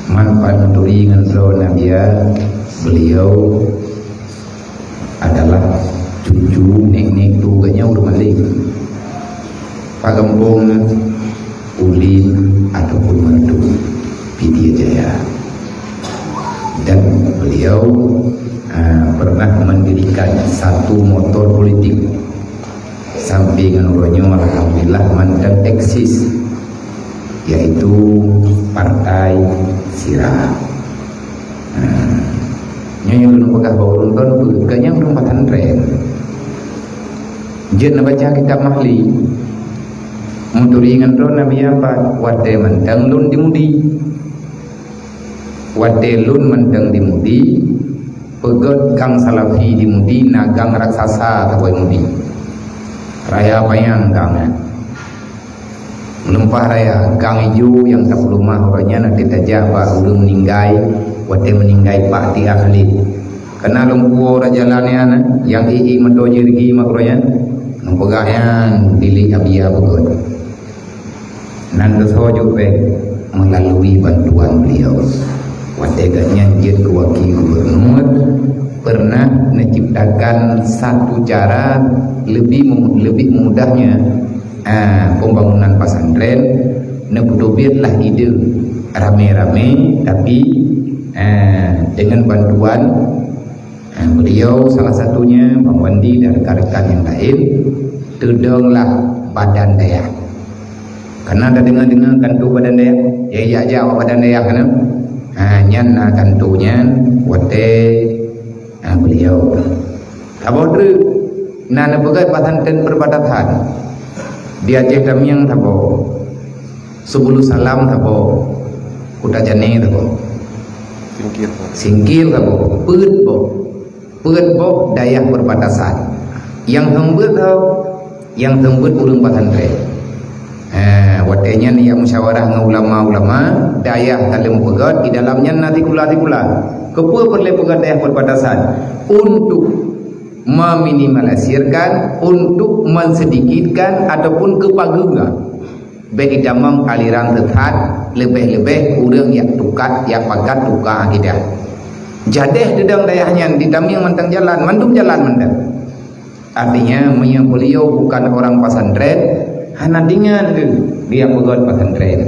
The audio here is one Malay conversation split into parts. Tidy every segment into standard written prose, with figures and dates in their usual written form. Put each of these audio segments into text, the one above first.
manfaat menturi dengan Nabia. Beliau adalah cucu nenek tuganya udah malik Pak Gembong Ulin ataupun Merdu Vidya Jaya, dan beliau pernah mendirikan satu motor politik sampingan uranya alhamdulillah mandang eksis, yaitu Partai Sirah. Nyonya belum pegah bawa nonton beganya belum patantren. Jen baca kitab mahli muturingan ron nabi apa wate mandang lun dimudi, wate lun mandang dimudi, pegot gang salafi dimudi, nagang raksasa tabai mudi, raya payang gang melempah raya gang hijau yang tak rumah orangnya nanti tajak pak udah meninggai, wate meninggai pak ti ahli kena lumpuh jalannya yang ii mendoji rigi makronya nempegahnya pilih abia betul nan kesojo pe melalui bantuan beliau wate ganya jid kewaki gubernur pernah menciptakan satu cara lebih mudahnya pembangunan pesantren. Nebudobirlah ide rame-rame tapi dengan bantuan beliau, salah satunya Bang Wandi dan rekan-rekan yang lain, terdonglah badan daya. Karena ada dengar-dengar kantu badan daya, ya jawab badan daya kan? Nyan kantunya wate beliau. Kabodre nana begat pesantren perbatasan. Dia Aceh Damiang tabo, Subulu Salam tabo, Kuta Jane tabo, Singkir tabo, Put bo daerah perbatasan. Yang tembut ulung pesantren. Watenya ni yang musyawarah dengan ulama-ulama daerah dalam pegat di dalamnya nanti kula. Kepua perlu pegat daerah perbatasan untuk meminimalisirkan, untuk mensedikitkan ataupun kepagungan bagi damam aliran tetap lebih-lebih urang yang tukat yang pakat tukar akidah jadeh dedang dayahnya di daming mentang jalan mandum jalan mendang. Artinya beliau bukan orang pesantren, hanya dengan dia pegat pesantren.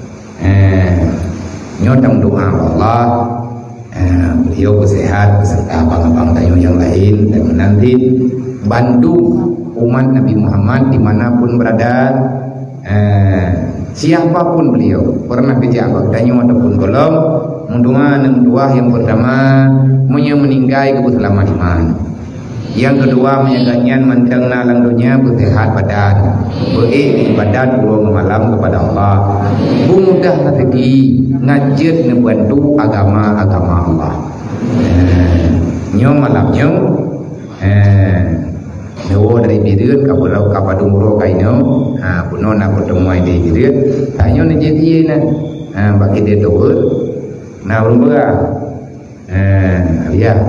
Nyodang doa Allah beliau bersehat beserta abang-abang tayo yang lain, dan nanti bantu umat Nabi Muhammad dimanapun berada. Siapapun beliau pernah dijaga tayo ataupun kolom mundungan dua. Yang pertama meninggai kebetulan iman, yang kedua menyaganyan mendengna langdunya bersehat badan, beribadat pulang malam kepada Allah, mudah rezeki ngajit ngebantu agama Allah. Nyom malamnya Dewa dari birin kabarau kapadumuro kaino puno nak bertemu di birin tanyo ni jadi na bagi dia doa na urumba ya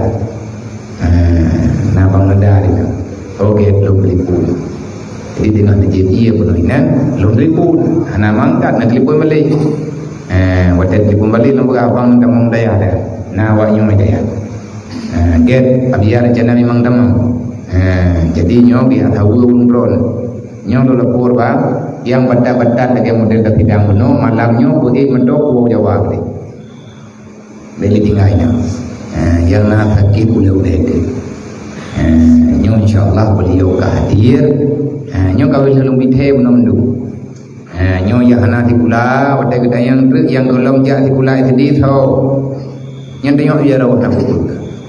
na bang nada itu oke belum telefon. Jadi dengan jadi puno inan belum telefon ana mangkat na telefon balik waktu telefon balik lembaga abang damang daya ada na wanyo daya get abiar jana memang damang. Jadi nyo biar tahu unron nyo lo lepur bang yang badan-badan lagi model dah tidak bunuh malamnya boleh mendok pulau Jawa boleh beli tinggalnya yang nak sakit boleh itu nyo insyaallah beliau hadir nyo kawin dalam bithe menundu nyo ya hana di pula wadai gedayang yang golong jak di pula itu di tau yang tengok dia rawat aku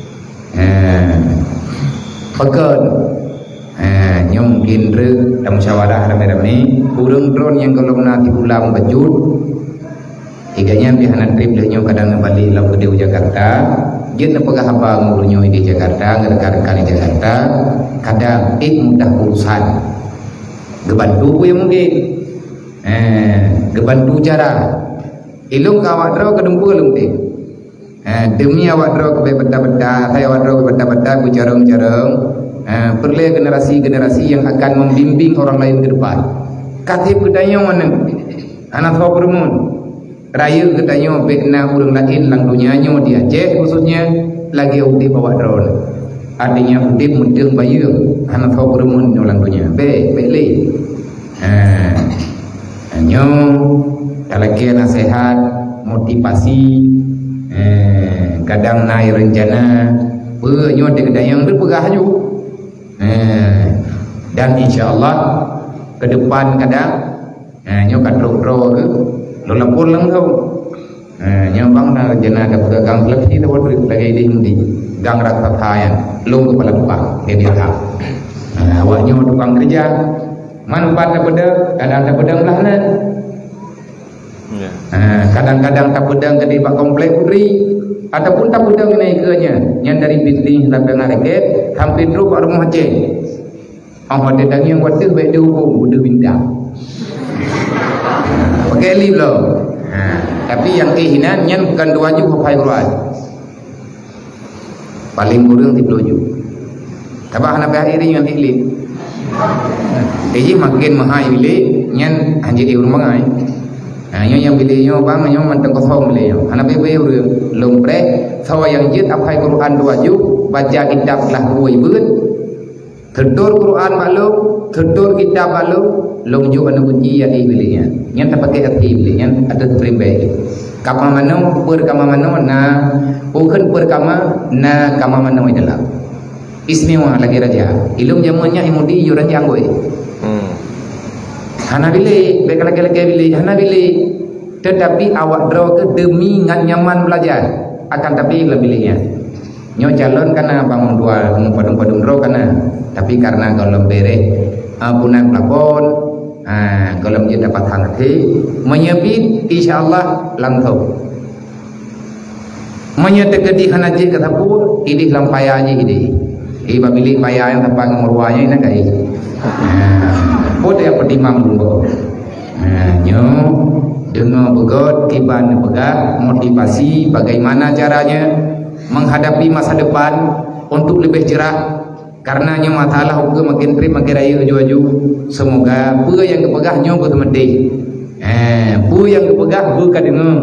pekan nyom ginre dalam musyawarah ramai-ramai urang drone yang kalau nanti ulam bajut iganya bihanan trip lehnyo kadang balik lam gede Jakarta jen pegah abang urunyo di Jakarta ngerekan di Jakarta kadang mudah urusan gebantu yang mungkin gebantu cara ilung kawat draw kedempu lung ting demi awak draw ke benda-benda saya awak draw ke benda-benda bujarong-jarong perlu generasi-generasi yang akan membimbing orang lain ke depan. Katib kedanya mana anak tua bermun raya katanya bekna urang lain lang dunianya di Aceh khususnya lagi udip bawa drone. Artinya udip mudeng bayung hana tahu berumun ulang dunia. Beli. Nyo talaki nasihat, motivasi, kadang naik rencana, nyo yang berpegah ju. Dan insyaAllah ke depan kadang nyo kadro-dro ke lo lapor lang tau nyambang na jana ada pegang lebih tahu lagi di hindi gang rata tayan lo kepala tukang dia ha awaknya tukang kerja manfaat pada ada pedang lahanan kadang-kadang tak pedang ke di pak komplek putri ataupun tak pedang naiknya yang dari binti lapang raket hampir dulu pak rumah Aceh awak dedang yang wadah baik dihukum udah bintang pakai lip loh. Tapi yang kehinan nyan bukan 2 juta hafal Quran. Paling kurang 30 juta. Tapi anak akhirnya yang lip. Jadi makin mahal beli nyan anjir di rumah ai. Nyo yang beli nyo bang nyo manteng kosong beli nyo. Anak bebe urang lombre sawa yang jit hafal Quran 2 juta baca kitab lah 2 beut. Terdur Quran maklum, terdur kitab maklum. Longju anu kunci ya belinya nyan tak pakai hati belinya ada terima kama mano per kama mano na bukan per kama na kama mano adalah istimewa lagi raja ilmu zamannya imudi yuran janggoy hana bili baik lagi bili hana bili tetapi awak draw ke demi nyaman belajar akan tapi lebihnya nyo calon karena bangun dua padung draw karena tapi karena kalau bere punan pelakon kalau dia dapat hati menyebut insyaallah langsung menyedekati hanaji kata pun ini lampai aja ini babilik payah yang tanpa ngomorwanya ini kai boleh apa dimam dulu nyo dengan begot kiban pegah motivasi bagaimana caranya menghadapi masa depan untuk lebih cerah. Karena nyo matalah hukum makin tri makin raya aju-aju. Semoga pu yang kepegah nyo betul medih. Pu yang kepegah bu kadengung.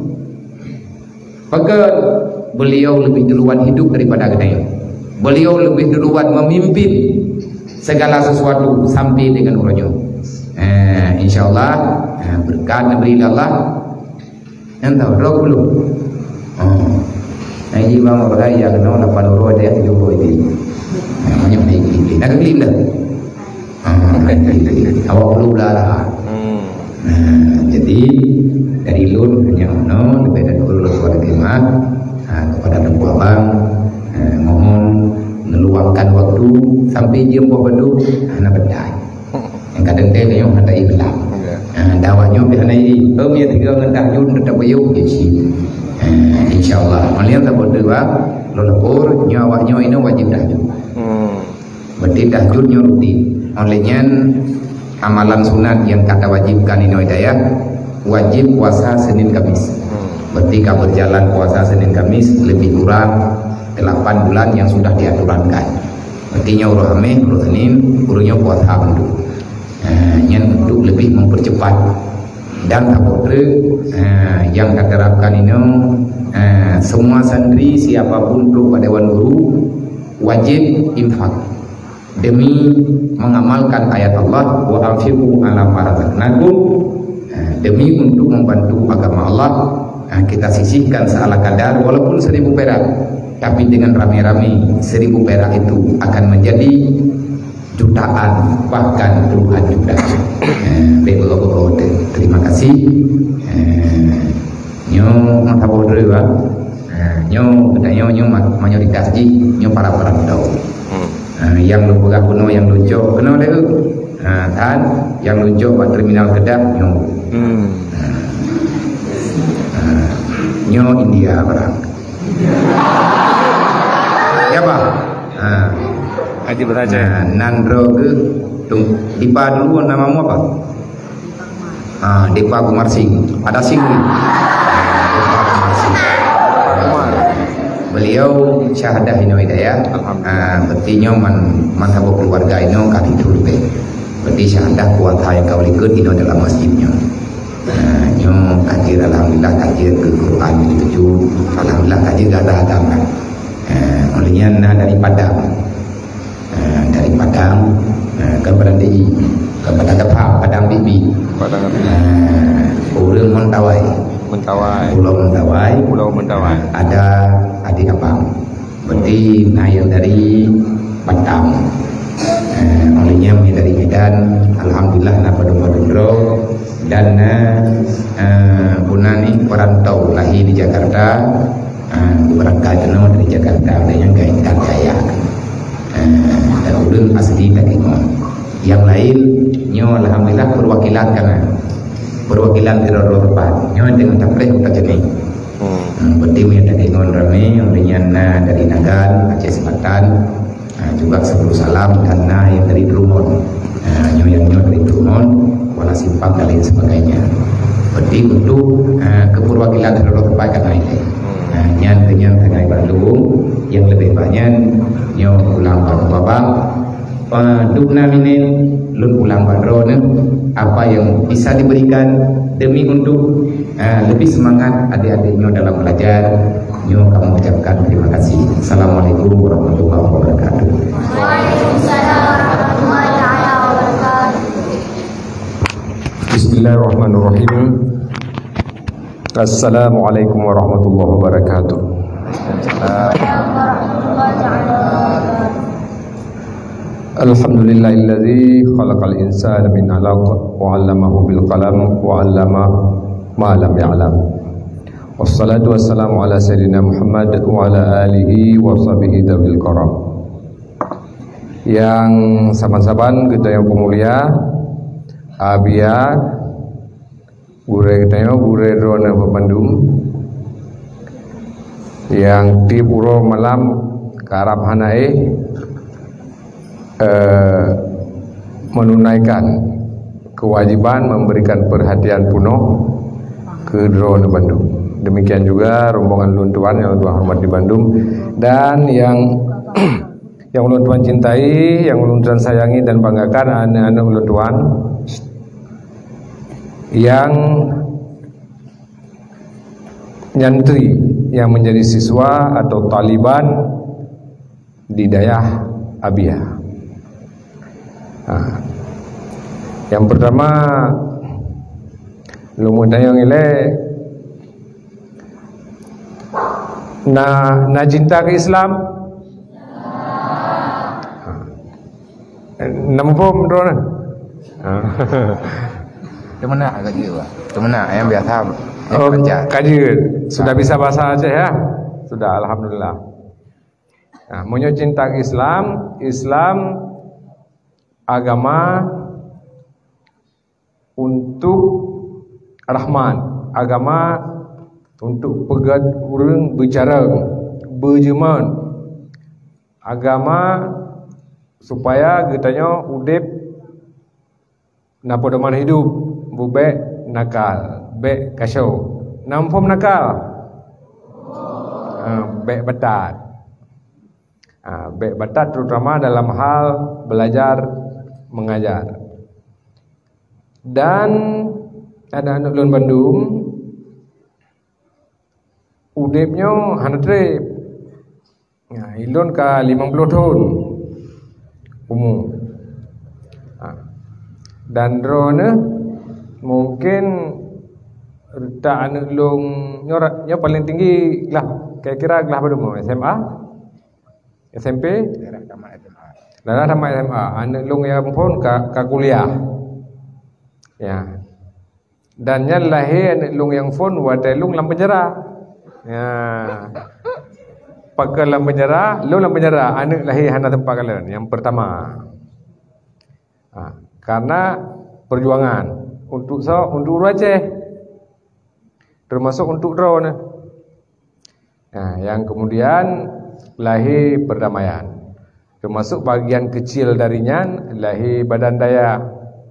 Maka beliau lebih duluan hidup daripada kedai. Beliau lebih duluan memimpin segala sesuatu sampai dengan uranyo. Insyaallah berkat dari Allah. Entah roh belum. Ini bang orang yang kenal 8 orang dia 30 ini. Banyak lagi. Nak kelim dah. Awak perlu lah. Jadi dari lun hanya no lebih dari dulu kepada khidmat kepada tempat abang mohon meluangkan waktu sampai jam berapa anak berdai. Yang kadang dia yang ada ibadah. Dawanya pihak ini. Dia 3 ngendah jun tetap bayar gaji. InsyaAllah malian tak berdua lo lapor nyawaknya ini wajib dahjud berarti dahjudnya rutin olehnya amalan sunat yang kata wajibkan ini hidayah wajib puasa Senin Kamis berarti kalau berjalan puasa Senin Kamis lebih kurang 8 bulan yang sudah diaturankan berarti nyawuruh hamil uruh Senin uruhnya puasa untuk untuk lebih mempercepat dan yang diterapkan ini semua santri siapapun perlu pada dewan guru wajib infak demi mengamalkan ayat Allah wa anfiqu ala ma razaqnakum demi untuk membantu agama Allah kita sisihkan seala kadar walaupun 1000 perak tapi dengan rame-rame 1000 perak itu akan menjadi jutaan bahkan puluhan juta. Terima kasih. Nyo mata bodoh bang. Nyo katanya nyo mayoritas ji nyo para tau. Yang lu pegang kuno yang lucu kenal deh. Tan yang lucu buat terminal Kedah nyo. Nyo India barang. Ya bang. Haji beraja. Nandro ke Dipa dulu namamu apa? Dipa Kumar Singh. Ada Singh. Dipa Kumar Singh. Beliau syahadah ino hidayah. Berarti mantap keluarga ino kali dulu. Berarti syahadah kuat yang kau ikut ino dalam masjidnya. Nyo kaji alhamdulillah kaji ke Quran itu alhamdulillah kaji ada agama. Olehnya dari Padang. Dari Padang ke Berandai, ke Padang Bibi. Padang Bibi. Pulau Mentawai. Pulau Mentawai. Ada adik abang. Berarti yang dari Batam. Olehnya dari Medan. Alhamdulillah pada Madura dan punani perantau lahir di Jakarta. Berangkat dari Jakarta dengan kaitan kaya. Dan ulun asli dari yang lain nyo alhamdulillah perwakilan dari Ropat nyo dengan tapleh kita jadi berarti ada dengan rame olehnya dari Nagan Aceh Selatan juga 10 salam dan yang dari Drummond nyo dari Drummond Kuala Simpang dan lain sebagainya. Berarti untuk keperwakilan dari Ropat kan ini dengan Tangai Bandung yang lebih banyak nyo ulang babak dukna minin lun ulang badrone apa yang bisa diberikan demi untuk lebih semangat adik-adiknya dalam belajar. Nyo kami ucapkan terima kasih. Assalamualaikum warahmatullahi wabarakatuh. Waalaikumsalam warahmatullahi wabarakatuh. Bismillahirrahmanirrahim. Assalamualaikum warahmatullahi wabarakatuh. Alhamdulillahilladzi khalaqal insana min 'alaq wa 'allamahu bil qalam wa 'allama ma lam ya'lam. Wassalatu wassalamu ala sayyidina Muhammad wa ala alihi wa sahbihi dzawil karam. Yang saban-saban kita yang pemulia abia gure kita yang gure rona Bandung yang di puro malam karab hanae menunaikan kewajiban memberikan perhatian penuh ke drone Bandung. Demikian juga rombongan luntuan yang Tuhan hormat di Bandung dan yang yang ulun Tuhan cintai, yang ulun Tuhan sayangi dan banggakan anak-anak ulun Tuhan yang nyantri yang menjadi siswa atau taliban di daerah Abia. Yang pertama lumudayang ile na cinta ke Islam nampum drone Temana kaji Pak. Temana yang biasa. Kaji sudah bisa bahasa Aceh ya? Sudah alhamdulillah. Nah, munyo cinta ke Islam, Islam agama untuk Rahman, agama untuk pegat urang bicara berjeman, agama supaya kitanya udip napodoman hidup bube nakal be kasau nampom nakal be batat be batat terutama dalam hal belajar mengajar. Dan anak-anak ulun Bandung udipnya hantrep. Nah, ilun ka 50 tahun umum. Dan drone mungkin tak anak ulung nyoraknya paling tinggi lah kira-kira gelah pada mau SMA SMP daerah sama SMA anak ulung yang pun ka kuliah ya. Dan nya lahir anak ulung yang pun wadai lung lam penjara ya. Pakai lam penjara lung lam penjara anak lahir hana tempat kalian yang pertama. Karena perjuangan untuk Aceh termasuk untuk drone. Nah, yang kemudian lahir perdamaian, termasuk bagian kecil darinya lahir badan daya,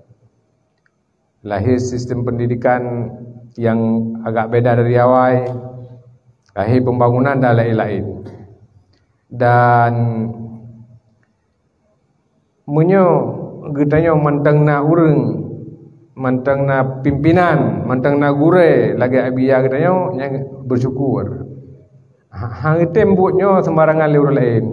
lahir sistem pendidikan yang agak beda dari awal, lahir pembangunan dan lain-lain. Dan munyo getanya mantang na urang mantang na pimpinan, mantang na gure lagi abia katanya yang bersyukur. Hang tembuknya sembarangan liur lain.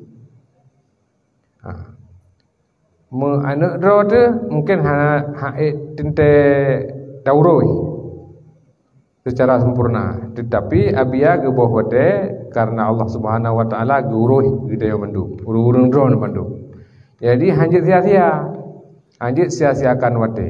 Anak dro tu mungkin tente tauroi secara sempurna, tetapi abia ke bawah wate karena Allah Subhanahu Wa Taala guruh kita yang mandu, urung dro mandu. Jadi hanjit sia-sia, hanjit sia-siakan wate.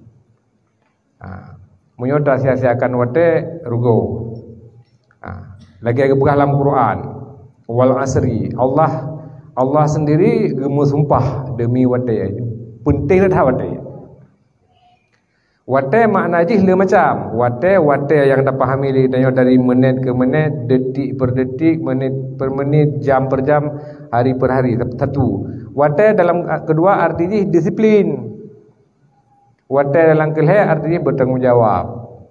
Menyoda sia-siakan wate rugo. Lagi berkah dalam Quran, wal asri, Allah sendiri gemus sumpah demi wate. Penting dah wate. Wate makna je le macam. Wate yang tak fahami dia dari menit ke menit, detik per detik, menit per menit, jam per jam, hari per hari. Satu. Wate dalam kedua artinya disiplin. Wate dalam kelih artinya bertanggungjawab.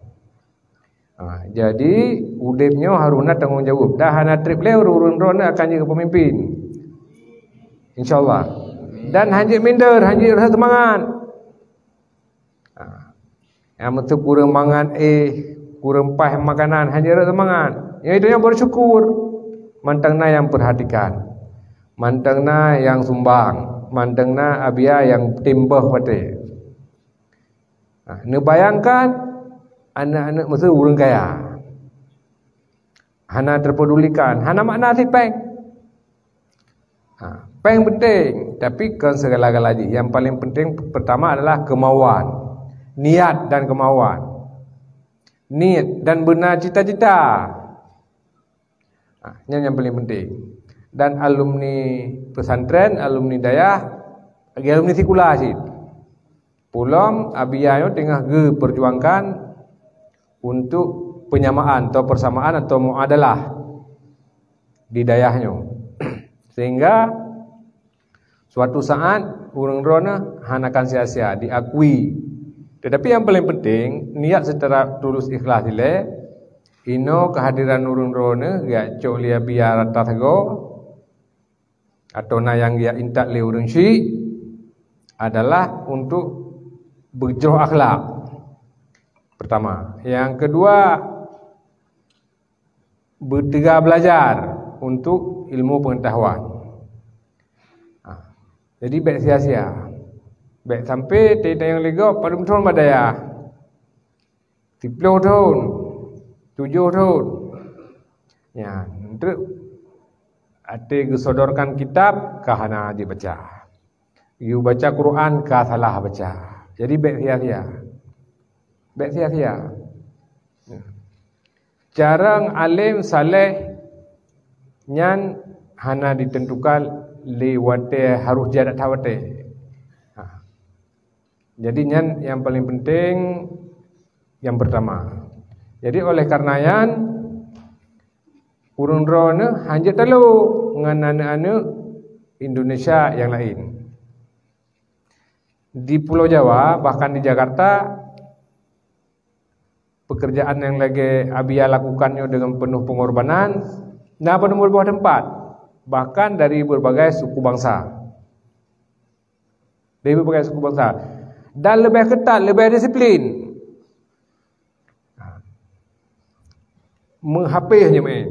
Jadi udipnya haruna tanggungjawab. Dah hana trip le urun-urun akan jadi pemimpin. InsyaAllah. Dan hanjit minder, hanjit rasa semangat. Yang betul kurang mangan kurang pah makanan, hanjit rasa semangat. Yang itu yang bersyukur. Mantangna yang perhatikan, mantangna yang sumbang, mantangna abia yang timbah wate. Ni bayangkan anak-anak mesti orang kaya. Hana terpedulikan, hana makna si peng. Peng penting, tapi kan segala-galanya. Yang paling penting pertama adalah kemauan, niat dan kemauan. Niat dan benar cita-cita. Ini yang paling penting. Dan alumni pesantren, alumni dayah, alumni sekolah sih. Pulang abiyayo tengah perjuangkan untuk penyamaan atau persamaan atau muadalah di dayahnya. Sehingga suatu saat urang drona hanakan sia-sia diakui. Tetapi yang paling penting niat secara tulus ikhlas ile ino kehadiran urang drona ga cok lia biar tasago atau na yang dia intak le urang si adalah untuk berjuh akhlak. Pertama, yang kedua bertiga belajar untuk ilmu pengetahuan. Jadi baik sia-sia. Baik sampai tidak yang lega pada betul madaya. 10 tahun, 7 tahun. Ya, untuk ate gesodorkan kitab kahana dibaca. You baca Quran kah salah baca. Jadi baik sia-sia. Baik sia-sia. Jarang alim saleh nyan hana ditentukan lewate harus jarak tawate. Jadi yang paling penting yang pertama. Jadi oleh karena yan urang drone hanjat telu ngan anak-anak Indonesia yang lain. Di Pulau Jawa bahkan di Jakarta pekerjaan yang lagi abia lakukannya dengan penuh pengorbanan nah penuh berbuah tempat. Bahkan dari berbagai suku bangsa. Dari berbagai suku bangsa. Dan lebih ketat, lebih disiplin. Menghapihnya main.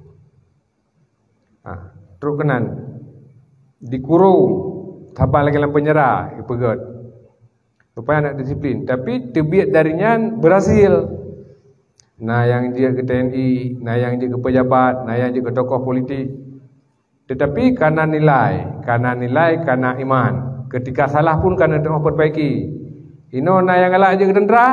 Terus kenan. Dikurung. Sampai lagi dalam penjara. Ipegat. Supaya anak disiplin. Tapi tebiat darinya berhasil. Nah yang dia ke TNI, nah yang dia ke pejabat, nah yang dia ke tokoh politik. Tetapi karena nilai, karena iman. Ketika salah pun karena tengah perbaiki. Ino na yang galak je ke tentera.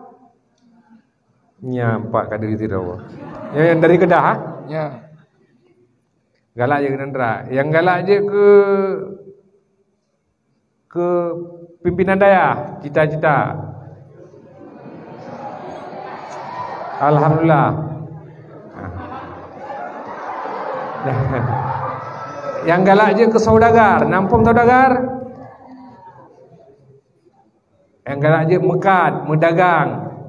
Nyampak kadang itu dah. Yang dari Kedah, ya. Galak je ke tentera. Yang galak je ke pimpinan daya, cita-cita. Alhamdulillah. Yang galak je ke saudagar, nampung saudagar. Yang galak je mekat, mendagang.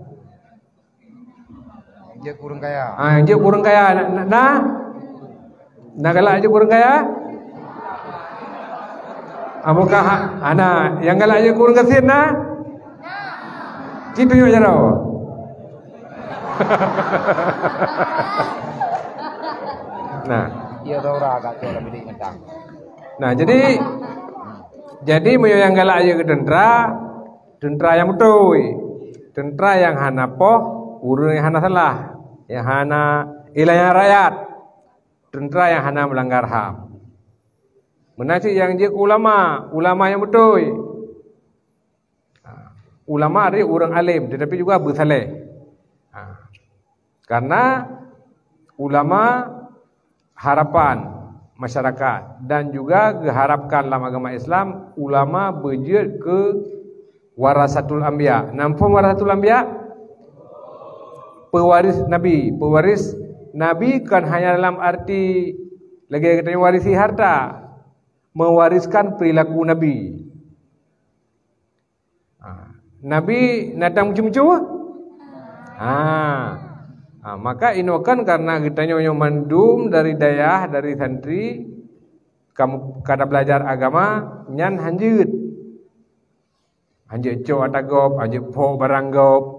Dia kurang kaya. Dia kurang kaya. Nah galak je kurang kaya. Apakah yang galak je kurang kasihan Citu yo jaro. Nah, Iya tahu agak tu orang bidik ngentang. nah jadi moyo yang galak aja ke tentara yang betul. Tentara yang hana poh, urang yang hana salah, yang hana ilayah rakyat. Tentara yang hana melanggar HAM. Menasih yang je ulama yang betul. Ulama ada orang alim tetapi juga bersaleh. Karena ulama harapan masyarakat dan juga diharapkan dalam agama Islam ulama berjid ke warasatul anbiya. Nampun warasatul anbiya? Pewaris Nabi. Pewaris Nabi kan hanya dalam arti lagi katanya warisi harta, mewariskan perilaku Nabi. Nabi datang muncul-muncul. Maka inokan karena kita nyonya mandum dari dayah dari santri kamu kada belajar agama nyan hanjut cok atagop hanjut po baranggop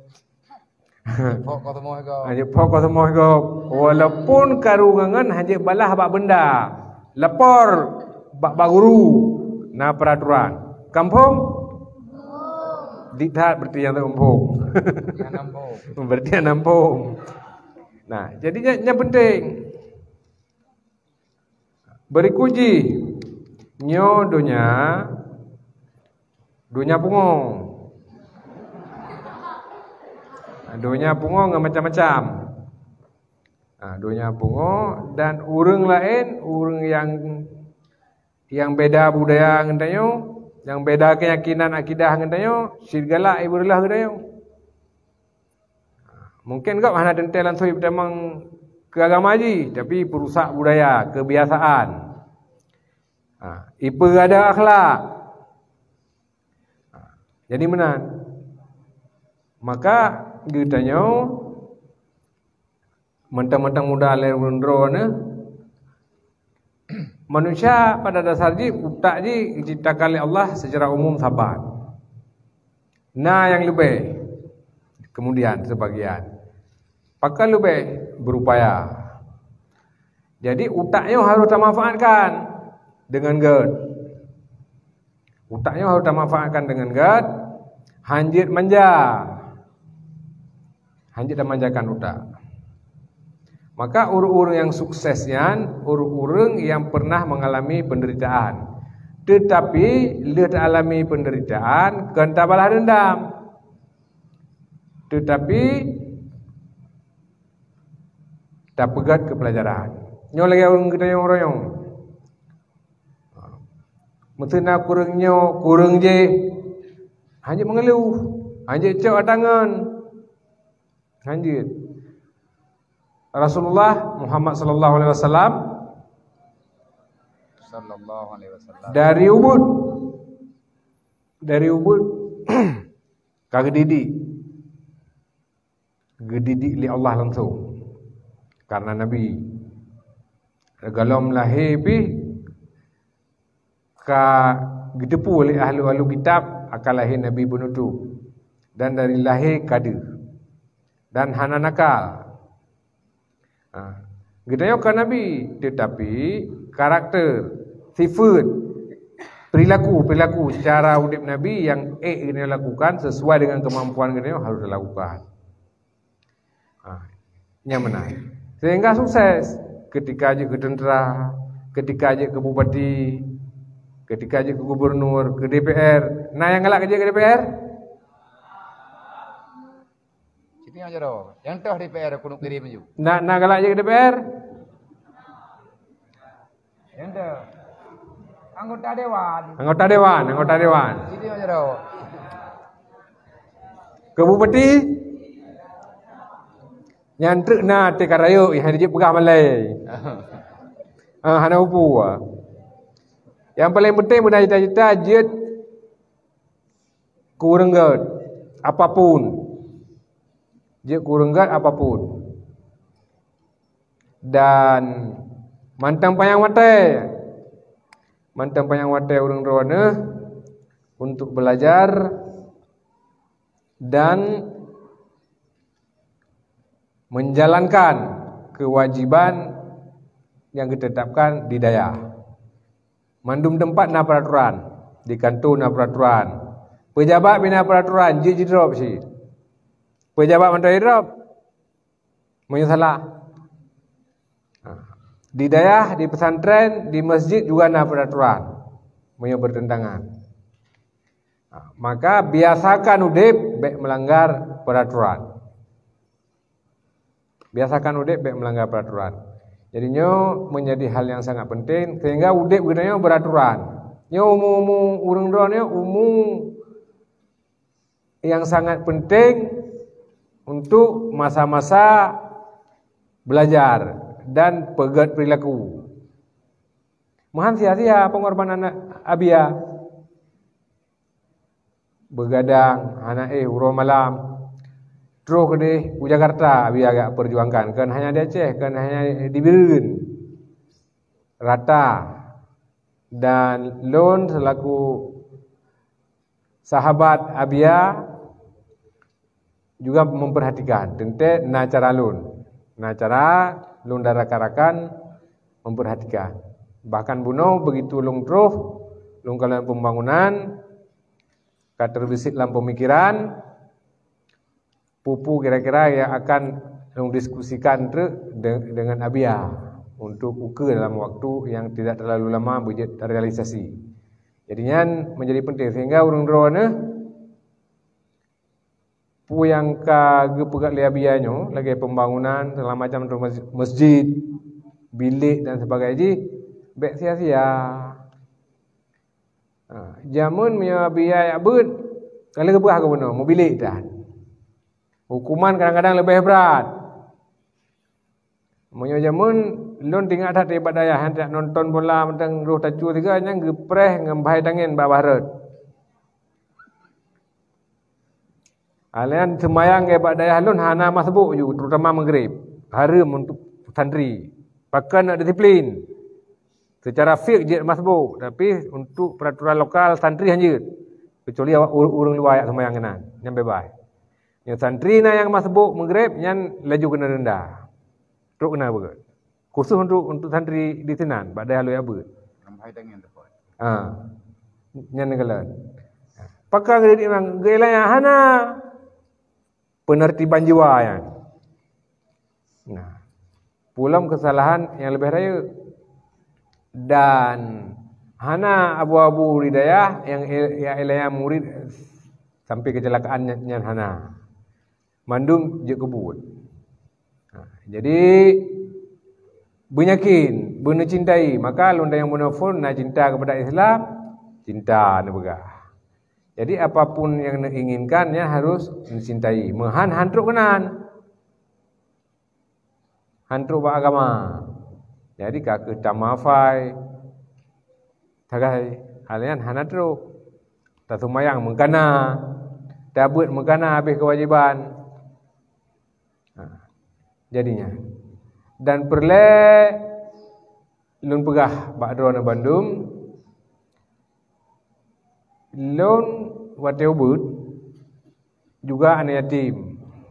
hanjut po ko semua gop walaupun karungangan hanjut balah bak benda lapor bak guru na peraturan kampung diktat berarti yang terkumpul. Berarti yang nampung. Nah, jadinya yang penting berikuji nyo dunia pungong. Dunia pungong macam-macam. Dunia pungong dan urang lain, urang yang beda budaya ngentanyo, yang beda keyakinan akidah ngentanyo, segala ibulah ngentanyo. Mungkin kau hana dentelan soi memang ke agama haji, tapi perusak budaya, kebiasaan. Ipa ada akhlak. Jadi mana? Maka ditanya mentang-mentang muda lerundro ne manusia pada dasarnya utak diciptakan oleh Allah secara umum sabar. Nah yang lebih kemudian sebagian pakai lebih berupaya. Jadi utaknya harus termanfaatkan dengan gerd. Utaknya harus termanfaatkan dengan gerd. Hanjit manja. Hanjit dan manjakan utak. Maka urang-urang yang suksesnya, urang-urang yang pernah mengalami penderitaan. Tetapi dia tak alami penderitaan, kan tak balas dendam. Tetapi tak pegat ke pelajaran. Nyo lagi orang kita yang royong. Metena kurang je. Hanya mengeluh, hanya cak tangan. Hanya Rasulullah Muhammad sallallahu alaihi wasallam dari Ubud kagedidik li Allah langsung karena Nabi galom lahir ka gedepu oleh ahli kitab akal lahir Nabi bunutu dan dari lahir kader dan hana nakal. Gedaya kan Nabi, tetapi karakter, sifat, perilaku cara hidup Nabi yang kena lakukan sesuai dengan kemampuan gedaya harus dilakukan. Yang benar. Sehingga sukses ketika aja ke tentera, ketika aja ke bupati, ketika aja ke gubernur, ke DPR. Nah yang galak kerja ke DPR? Aja doh. Yang tahu DPR kuno kirim maju. Nak galak je ke DPR? Yang tahu. Anggota dewan. Itu aja doh. Ke bupati? Nyantruk na te karayo yang dia pegah malai. Hana upu. Yang paling penting benda cita-cita jet kurang gad apapun. Dia kurang gad apapun. Dan mantang payang watai orang rohana untuk belajar dan menjalankan kewajiban yang ditetapkan di daya. Mandum tempat na peraturan, di kantor na peraturan. Pejabat bina peraturan, je drop si. Pejabat menteri drop, menyesalah. Di daya, di pesantren, di masjid juga na peraturan, bertentangan. Maka biasakan udip baik melanggar peraturan. Biasakan udip baik melanggar peraturan. Jadinya menjadi hal yang sangat penting sehingga udip gunanya beraturan. Nya umum urang doanya umum yang sangat penting untuk masa-masa belajar dan pegat perilaku. Mahan sia-sia pengorbanan abia. Begadang anak urang malam. Terus ke deh ku Jakarta abia agak perjuangkan kan hanya di Aceh, kan hanya di Biren. Rata dan Lon selaku sahabat abia juga memperhatikan tentang cara lun darah-karakan memperhatikan. Bahkan buno begitu lung terus lung kalian pembangunan terbesit dalam pemikiran pupu kira-kira yang akan lung diskusikan dengan abia untuk ukur dalam waktu yang tidak terlalu lama budget terrealisasi. Jadinya menjadi penting sehingga urang drone pu yang pegat liabianyo lagi pembangunan segala macam masjid, bilik dan sebagainya baik sia-sia. Jamun punya biaya bud kalau keberah ke benar mau bilik dah. Hukuman kadang-kadang lebih berat. Punya jamun lon tinggal dah di badaya hendak nonton bola mentang ruh tacu tiga nya gepreh ngembahai tangin ba barat. Alian semayang ke badaya lon hana masbuk ju terutama maghrib. Haram untuk santri. Pakan nak disiplin. Secara fiqh je masbuk, tapi untuk peraturan lokal santri hanya kecuali urang luar yang semayang kena yang bebas. Yang santri na yang masbuk maghrib yang laju kena denda. Teruk kena begitu. Khusus untuk santri di Senan, badai halu abut. Ramai dengan tepat. Yang negara. Pakar kredit memang gelanya hana penertiban jiwa yang. Nah, pulang kesalahan yang lebih raya dan hana abu-abu hidayah yang ilahnya murid sampai kecelakaan yang hana. Mandum je kebut. Jadi beryakin, benar cintai, maka londa yang munafun nak cinta kepada Islam, cinta negara. Jadi apapun yang nak inginkannya harus mencintai. Mehan hantruk kenan. Hantruk beragama. Jadi kakek tamafai tagai halian hanatru tak sumayang mengkana tabut mengkana habis kewajiban. Jadinya dan perle lun pegah bakdrona Bandung lun wate ubud juga anak yatim.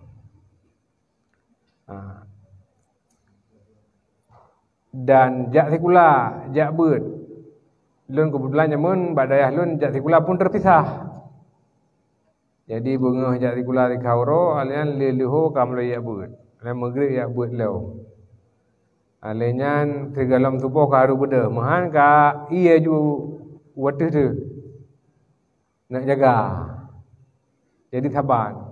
Dan jak sekula, jak bud. Lun kebetulan nyamun badayah lun jak sekula pun terpisah. Jadi bunga jak sekula di kauro alian leluho kamlo ya bud. Alian maghrib ya bud leo. Alian kegalam tubuh karu beda. Mahan ka iya ju watih tu. Nak jaga. Jadi sabar.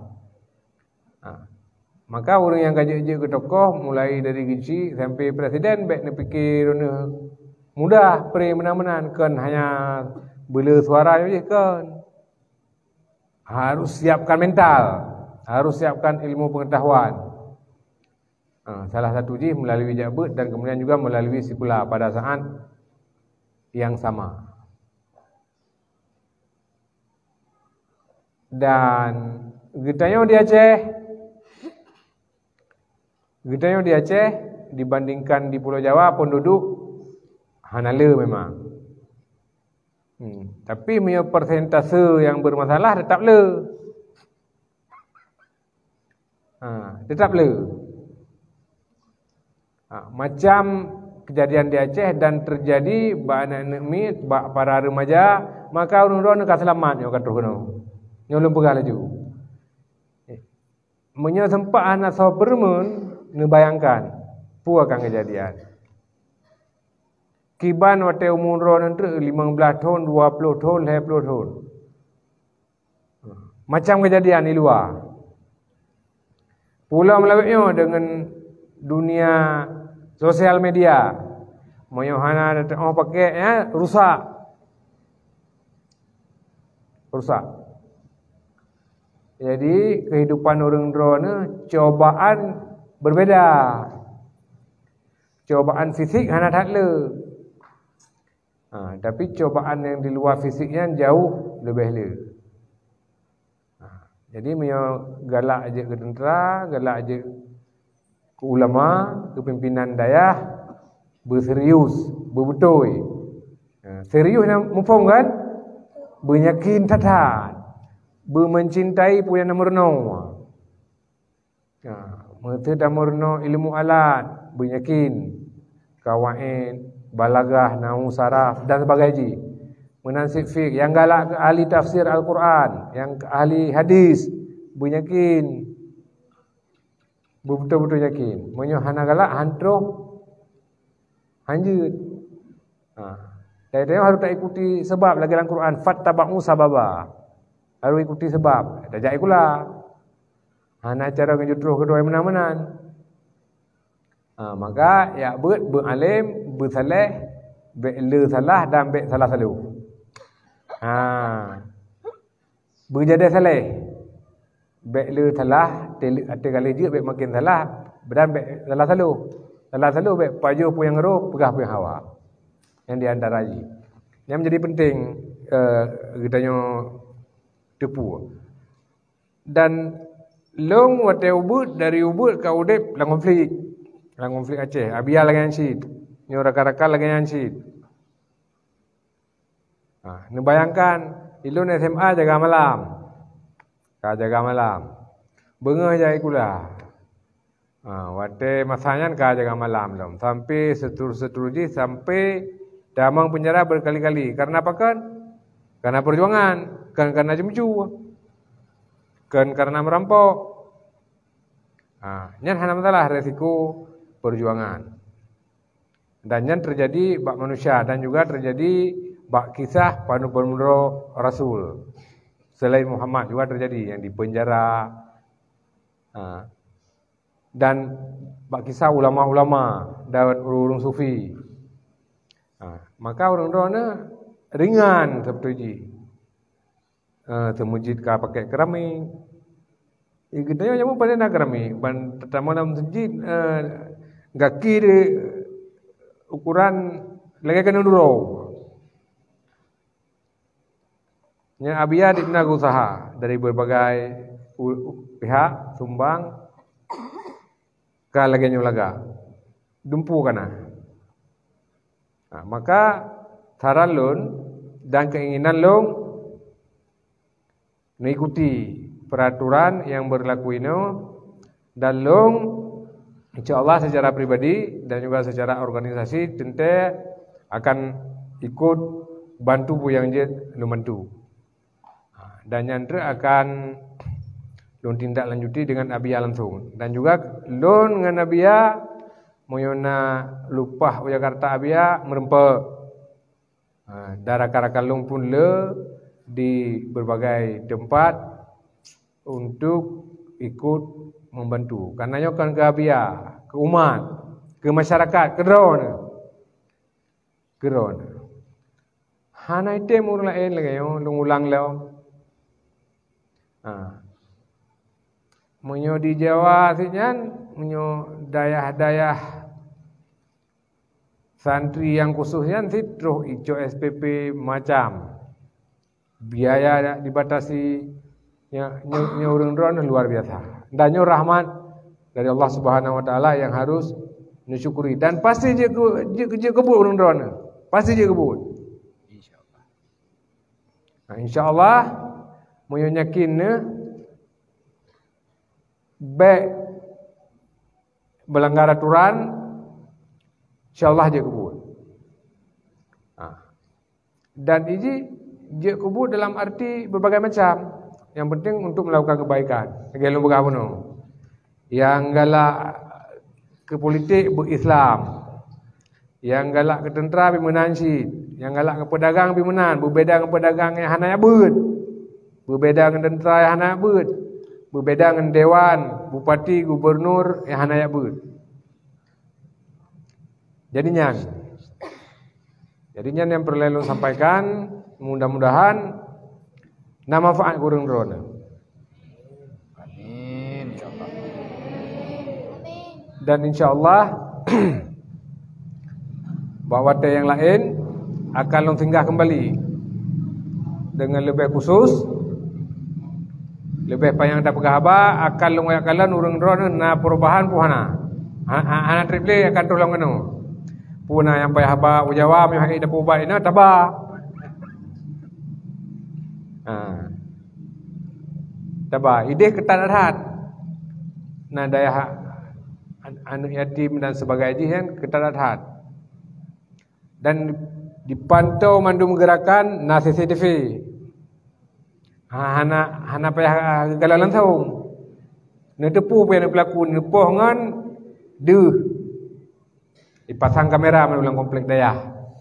Maka orang yang kajik-kajik ke tokoh mulai dari kecil sampai presiden baik nak fikir mudah pre menang-menang kan hanya bela suara je kan. Harus siapkan mental, harus siapkan ilmu pengetahuan. Salah satu je melalui jabat dan kemudian juga melalui sekolah pada saat yang sama. Dan getanya di Aceh dibandingkan di Pulau Jawa penduduk hanala memang. Tapi punya persentase yang bermasalah tetap le. Tetap le. Macam kejadian di Aceh dan terjadi ba anak mit ba para remaja, maka urang-urang nak selamat nyo katuh kono. Nyo lum pegang laju. Menyo sempat anak saw permen ne bayangkan pu akan kejadian. Kiban wate umur ron entre 15 tahun, 20 tahun, 20 tahun. Macam kejadian di luar. Pulau melawetnya dengan dunia sosial media. Moyohana datang pakai rusak. Jadi kehidupan orang drone cobaan berbeda. Cobaan fisik hana tak le. Tapi cobaan yang di luar fisiknya jauh lebih le. Jadi menyo galak aja ke tentera, galak aja ke ulama, ke pimpinan dayah, berserius, berbetul. Serius nak mufong kan? Beryakin tatan, bermencintai punya nomor no. Mereka dah murno ilmu alat, beryakin, kawain, balagah, nahu, saraf dan sebagainya. Menansib fiqh, yang galak ahli tafsir Al-Quran, yang ahli hadis, beryakin, betul-betul yakin. Menyo hana galak hantro hanjut. Dari harus tak ikuti sebab lagi dalam Quran, fattaba'u sababa. Harus ikuti sebab. Dah jak ikula. Hana cara ngejutruh kedua menan-menan. Maka ya beralim, bersaleh, le salah dan be salah selalu. Berjada salah. Baik le salah, ada kali je baik makin salah, dan baik salah selalu. Salah selalu baik pajuh pun yang roh, pegah pun yang hawa. Yang di antara ini. Yang menjadi penting kita tepu. Dan long wate ubud dari ubud ke udip lang konflik. Lang konflik Aceh, abia lagi yang syid. Nyo raka-raka lagi yang syid. Ni bayangkan ilun SMA jaga malam. Jaga malam. Bengah jai kula. Wate masanya ka jaga malam lom. Sampai seterusnya sampai damang penjara berkali-kali. Karena apa kan? Karena perjuangan, kan karena jemju. Kan karena merampok. Nyan hana masalah resiko perjuangan. Dan yang terjadi bak manusia dan juga terjadi bak kisah panu-panu Rasul selain Muhammad juga terjadi yang di penjara dan bak kisah ulama-ulama dan urung sufi. Maka orang-orangnya ringan seperti semujid ka pakai keramik. Kita yang pada nak keramik, ban tetamu dalam masjid gaki de ukuran lagi kena dulu. Yang abia dibina usaha dari berbagai pihak sumbang ke lagi nyulaga dumpu kana. Maka saran lun dan keinginan long mengikuti peraturan yang berlaku ini dan long insyaallah secara pribadi dan juga secara organisasi tentu akan ikut bantu bu yang jet lu bantu. Dan nyandra akan lun tindak lanjuti dengan abia langsung dan juga lun dengan abia moyona lupah Jakarta abia merempe darah-karakan lung pun le di berbagai tempat untuk ikut membantu karena nyo kan ke abia ke umat ke masyarakat ke drone hana ite mur lain lagi yo lung ulang leo. Menyo di Jawa sinyan, menyo dayah-dayah santri yang khususnya sitruh ijo SPP macam biaya dibatasi nyo urang-urang luar biasa. Dan nyo rahmat dari Allah Subhanahu wa taala yang harus disyukuri dan pasti je kebut urang-urang. Pasti je kebut. Insyaallah. Insyaallah moyo yakin baik melanggar aturan, insya-Allah dia kubur. Dan ini dia kubur dalam arti berbagai macam. Yang penting untuk melakukan kebaikan. Kalau berapa yang galak ke politik berislam, yang galak ke tentera bimenansi, yang galak ke pedagang bimenan, berbeda dengan pedagang yang hana abud, berbeda dengan tentera yang hana abud, berbeda dengan dewan, bupati, gubernur yang hana abud. Jadinya yang perlu sampaikan, mudah-mudahan nama manfaat kurang drone. Amin insyaallah. Dan insyaallah bahawa yang lain akan long singgah kembali dengan lebih khusus, lebih payang tak pegahaba akan long akalan urang drone na perubahan puhana. Hana triple akan tolong kenu. Puna yang payah haba ujawa mi hak ida puba ina taba. Taba ide ketat nah daya anak yatim dan sebagainya kan ketat dan dipantau mandum gerakan na CCTV. Hana payah galalan saung. Ne tepu pe pelaku ne poh ngan dipasang kamera menulang komplek daya.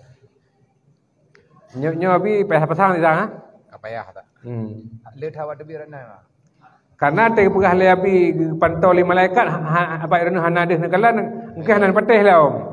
Nyo abi payah pasang di sana. Apa ya tak? Le thawa debi rana. Karena te pegah le abi pantau li malaikat apa irana hana deh nakalan engkeh nan patih lah om.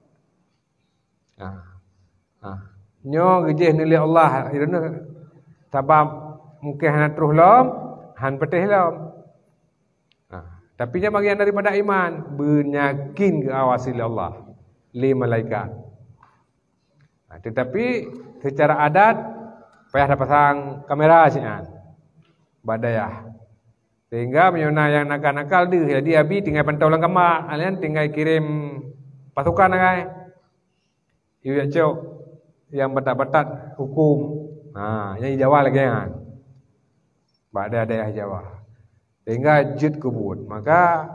Nyo gejeh ni Allah irana sabab mungkin hana terus lom han patih lom. Tapi nya bagian daripada iman benyakin ke awasi Allah li malaikat. Tetapi secara adat payah ada pasang kamera sian badayah. Sehingga menyona yang nakal-nakal dia jadi abi tinggal pantau lang kamar, kalian tinggal kirim pasukan kai. Iu ya cok yang batat-batat hukum. Yang Jawa lagi kan. Pada daerah Jawa. Sehingga jid kubut. Maka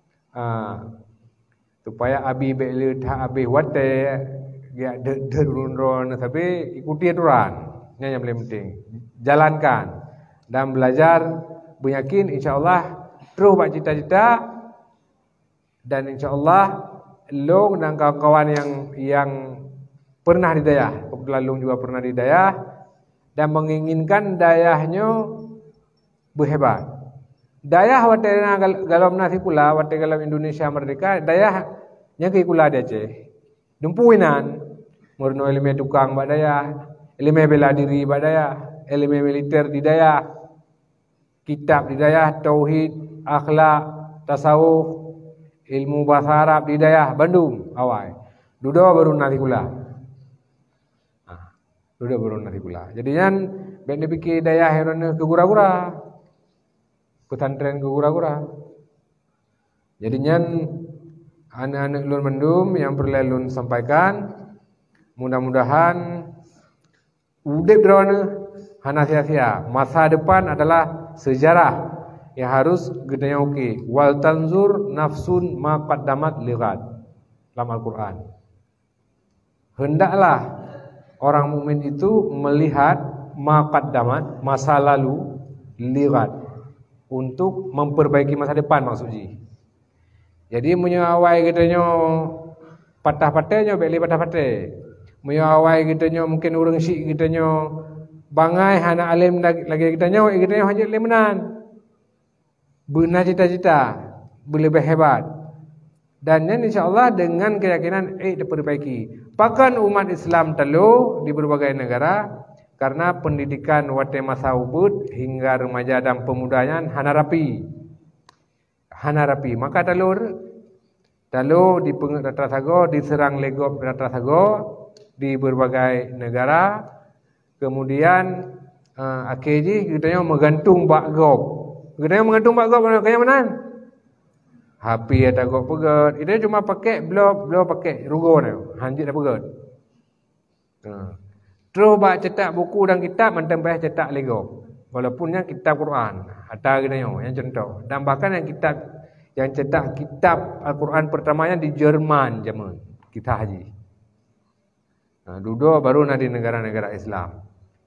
supaya abi beli tak abi wate ya derun tapi ikuti aturan. Ini yang paling penting. Jalankan dan belajar beryakin insyaallah terus buat cita-cita dan insyaallah long dan kawan-kawan yang pernah di dayah, kebetulan long juga pernah di dayah dan menginginkan dayahnya berhebat. Dayah watena galam nasi pula wate galam Indonesia merdeka dayah yang ke kula dia Aceh. Dumpuinan murno elemen tukang bak dayah, elemen bela diri bak dayah, elemen militer di dayah. Kitab di dayah, tauhid, akhlak, tasawuf, ilmu bahasa Arab di dayah Bandung awal. Duda baru nanti kula. Duda baru nanti kula. Jadi kan ben dipikir dayah herone ke gura-gura. Pesantren ke gura-gura. Jadi kan anak-anak lun mendum yang perlu lun sampaikan mudah-mudahan udip drone hana sia-sia. Masa depan adalah sejarah yang harus gedenya oke. Wal tanzur nafsun ma qaddamat lighat dalam Al-Qur'an. Hendaklah orang mukmin itu melihat ma qaddamat masa lalu lighat untuk memperbaiki masa depan maksudnya. Jadi menyawai gedenya patah-patahnya beli patah-patah. Menyawai gedenya mungkin urang syik gedenya bangai hana alim lagi kita nyawa hanya lemenan. Benar cita-cita, lebih hebat. Dan insyaallah dengan keyakinan diperbaiki. Bahkan umat Islam telu di berbagai negara karena pendidikan wate masa ubud hingga remaja dan pemudanya hana rapi. Maka telu di Ratrasago diserang legop Ratrasago di berbagai negara. Kemudian akhirnya kita menggantung bak gop. Kita menggantung bak gop kayak mana? HP ada gop pegat. Itu cuma pakai belum pakai rugo ni. Hanjit dah pegat. Terus bak cetak buku dan kitab mantan payah cetak lego. Walaupun yang kitab Quran, ada kita yang contoh. Dan bahkan yang kitab yang cetak kitab Al-Quran pertamanya di Jerman zaman kita haji. Dua baru di negara-negara Islam.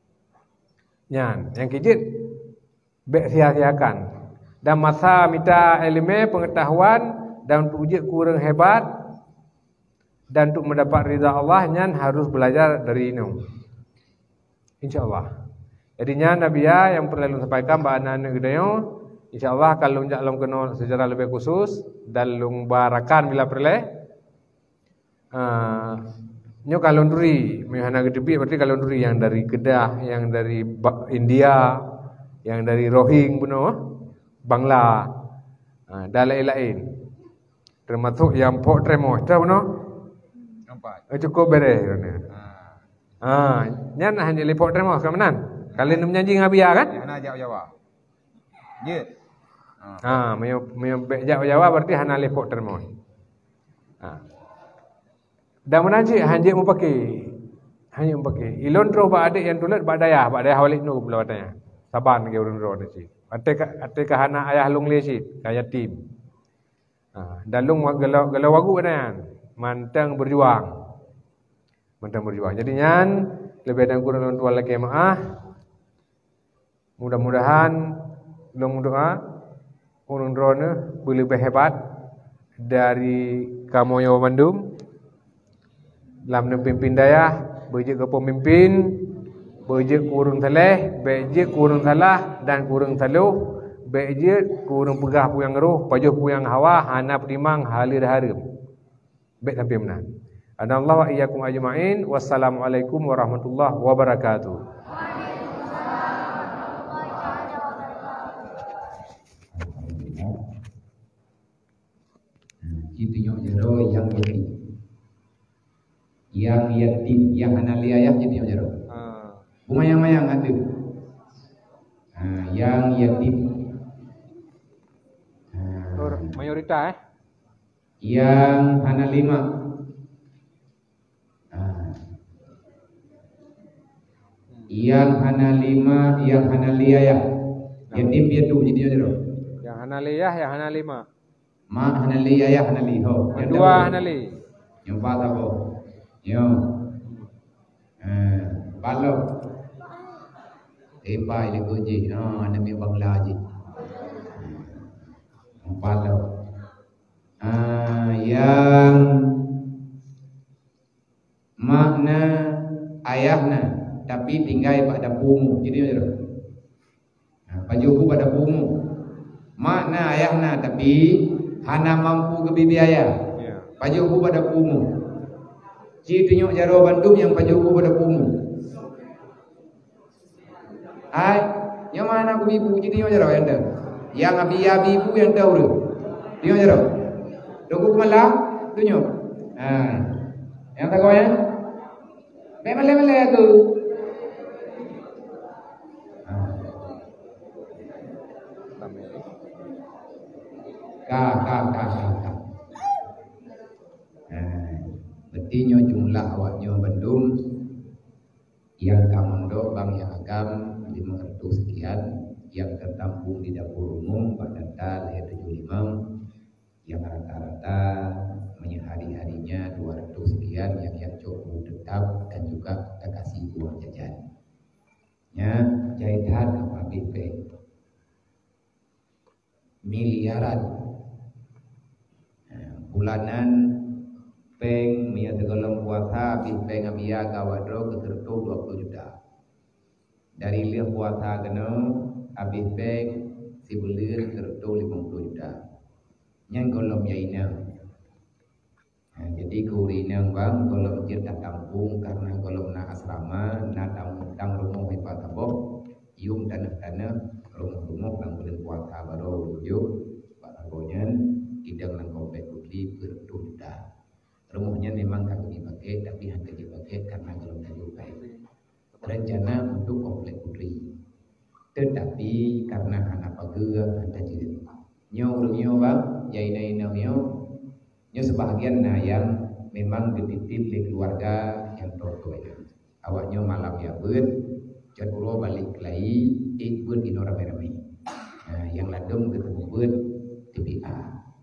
Yang kejit bek sia-siakan. Dan masa minta ilmu pengetahuan dan untuk uji kurang hebat dan untuk mendapat ridha Allah nyan harus belajar dari ini. InsyaAllah. Jadinya Nabi yang perlu sampaikan bahwa anak gedeyo, InsyaAllah kalau long kena sejarah lebih khusus dan long barakan bila perle. Nyo kalon duri, mihana gedebi berarti kalon duri yang dari Kedah, yang dari India, yang dari Rohing puno, Bangla, dan lain-lain. Termasuk yang Pok Tremo, tahu no? Nampak. Cukup beres ni. Nyan hanya li Pok Tremo kamanan. Kalian menyanyi ngabia kan? Hana Jawa. Je. Meyo Jawa berarti hana li Pok Tremo. Dan menaji hanya mau pakai, ilon tro ba adik yang tulet ba dayah balik nu pula katanya. Saban ke urun ro ni. Ate ka hana ayah lung lesit kaya tim. Dan lung galau wagu kan, mantang berjuang. Jadinya lebih dan kurang orang tua lagi maaf. Mudah-mudahan lung doa urun ro ni lebih hebat dari Kamoyo Bandung. Dalam pimpin daya, berjek ke pemimpin, berjek kurung saleh, berjek kurung salah dan kurung saluh, berjek kurung pegah puyang roh, pajuh puyang hawa, hana pedimang halir harum. Baik sampai mana? Anallahu wa iyyakum ajma'in. Wassalamualaikum warahmatullahi wabarakatuh. Kita jero yang yatim, yang analiyah jadi jero. Bumayang-mayang ada. Yang yatim. Mayoritas Yang hana lima. Yang hana lima, yang hana liyah. Yatim piatu jadi jero. Yang hana liyah, yang hana lima. Ma hana liyah, hana liho. Yang dua hana li. Yang empat apa? Yo. Palo. Pai le goji. Nami Bangla ji. Palo. Yang makna ayahna tapi tinggal pada pumu. Jadi macam pajuku pada pumu. Makna ayahna tapi hana mampu ke bibi ayah. Pajuku pada pumu. Ci tunjuk jaro Bandung yang pajuku pada pumu. Yang mana aku ibu jadi jaro yang dah. Yang abi ibu yang tahu tu. Tunjuk jaro. Tunggu malam tunjuk. Yang tak kau ya? Mele aku. Ka. Berarti jumlah awaknya Bandung yang kamondok bang yang agam 500 sekian, yang tertampung di dapur umum pada data lahir 75, yang rata-rata hari-harinya 200 sekian, yang cukup tetap dan juga kita kasih uang jajan. Ya, jahitan apa BP miliaran bulanan peng mia tegolong puasa peng abia gawadro ketertu 20 juta. Dari lihat puasa kena habis peng si belir ketertu 50 juta. Yang golong yaina. Jadi kurina bang golong kita tampung karena golong na asrama na tampung rumah hebat tabok yung tanah rumah lang bulan puasa baru rujuk pak tagonyan idang lang komplek putri bertujuta. Rumahnya memang kami dipakai tapi hanya dipakai karena belum terjukai. Rencana untuk komplek putri, tetapi karena anak pagua anda jadi nyo bang, yaina nyo sebahagian yang memang dititip di keluarga yang tertua. Awaknya malam ya ber, jadwal balik lagi, ikut di Nora Merami. Yang ladung ketemu ber TPA.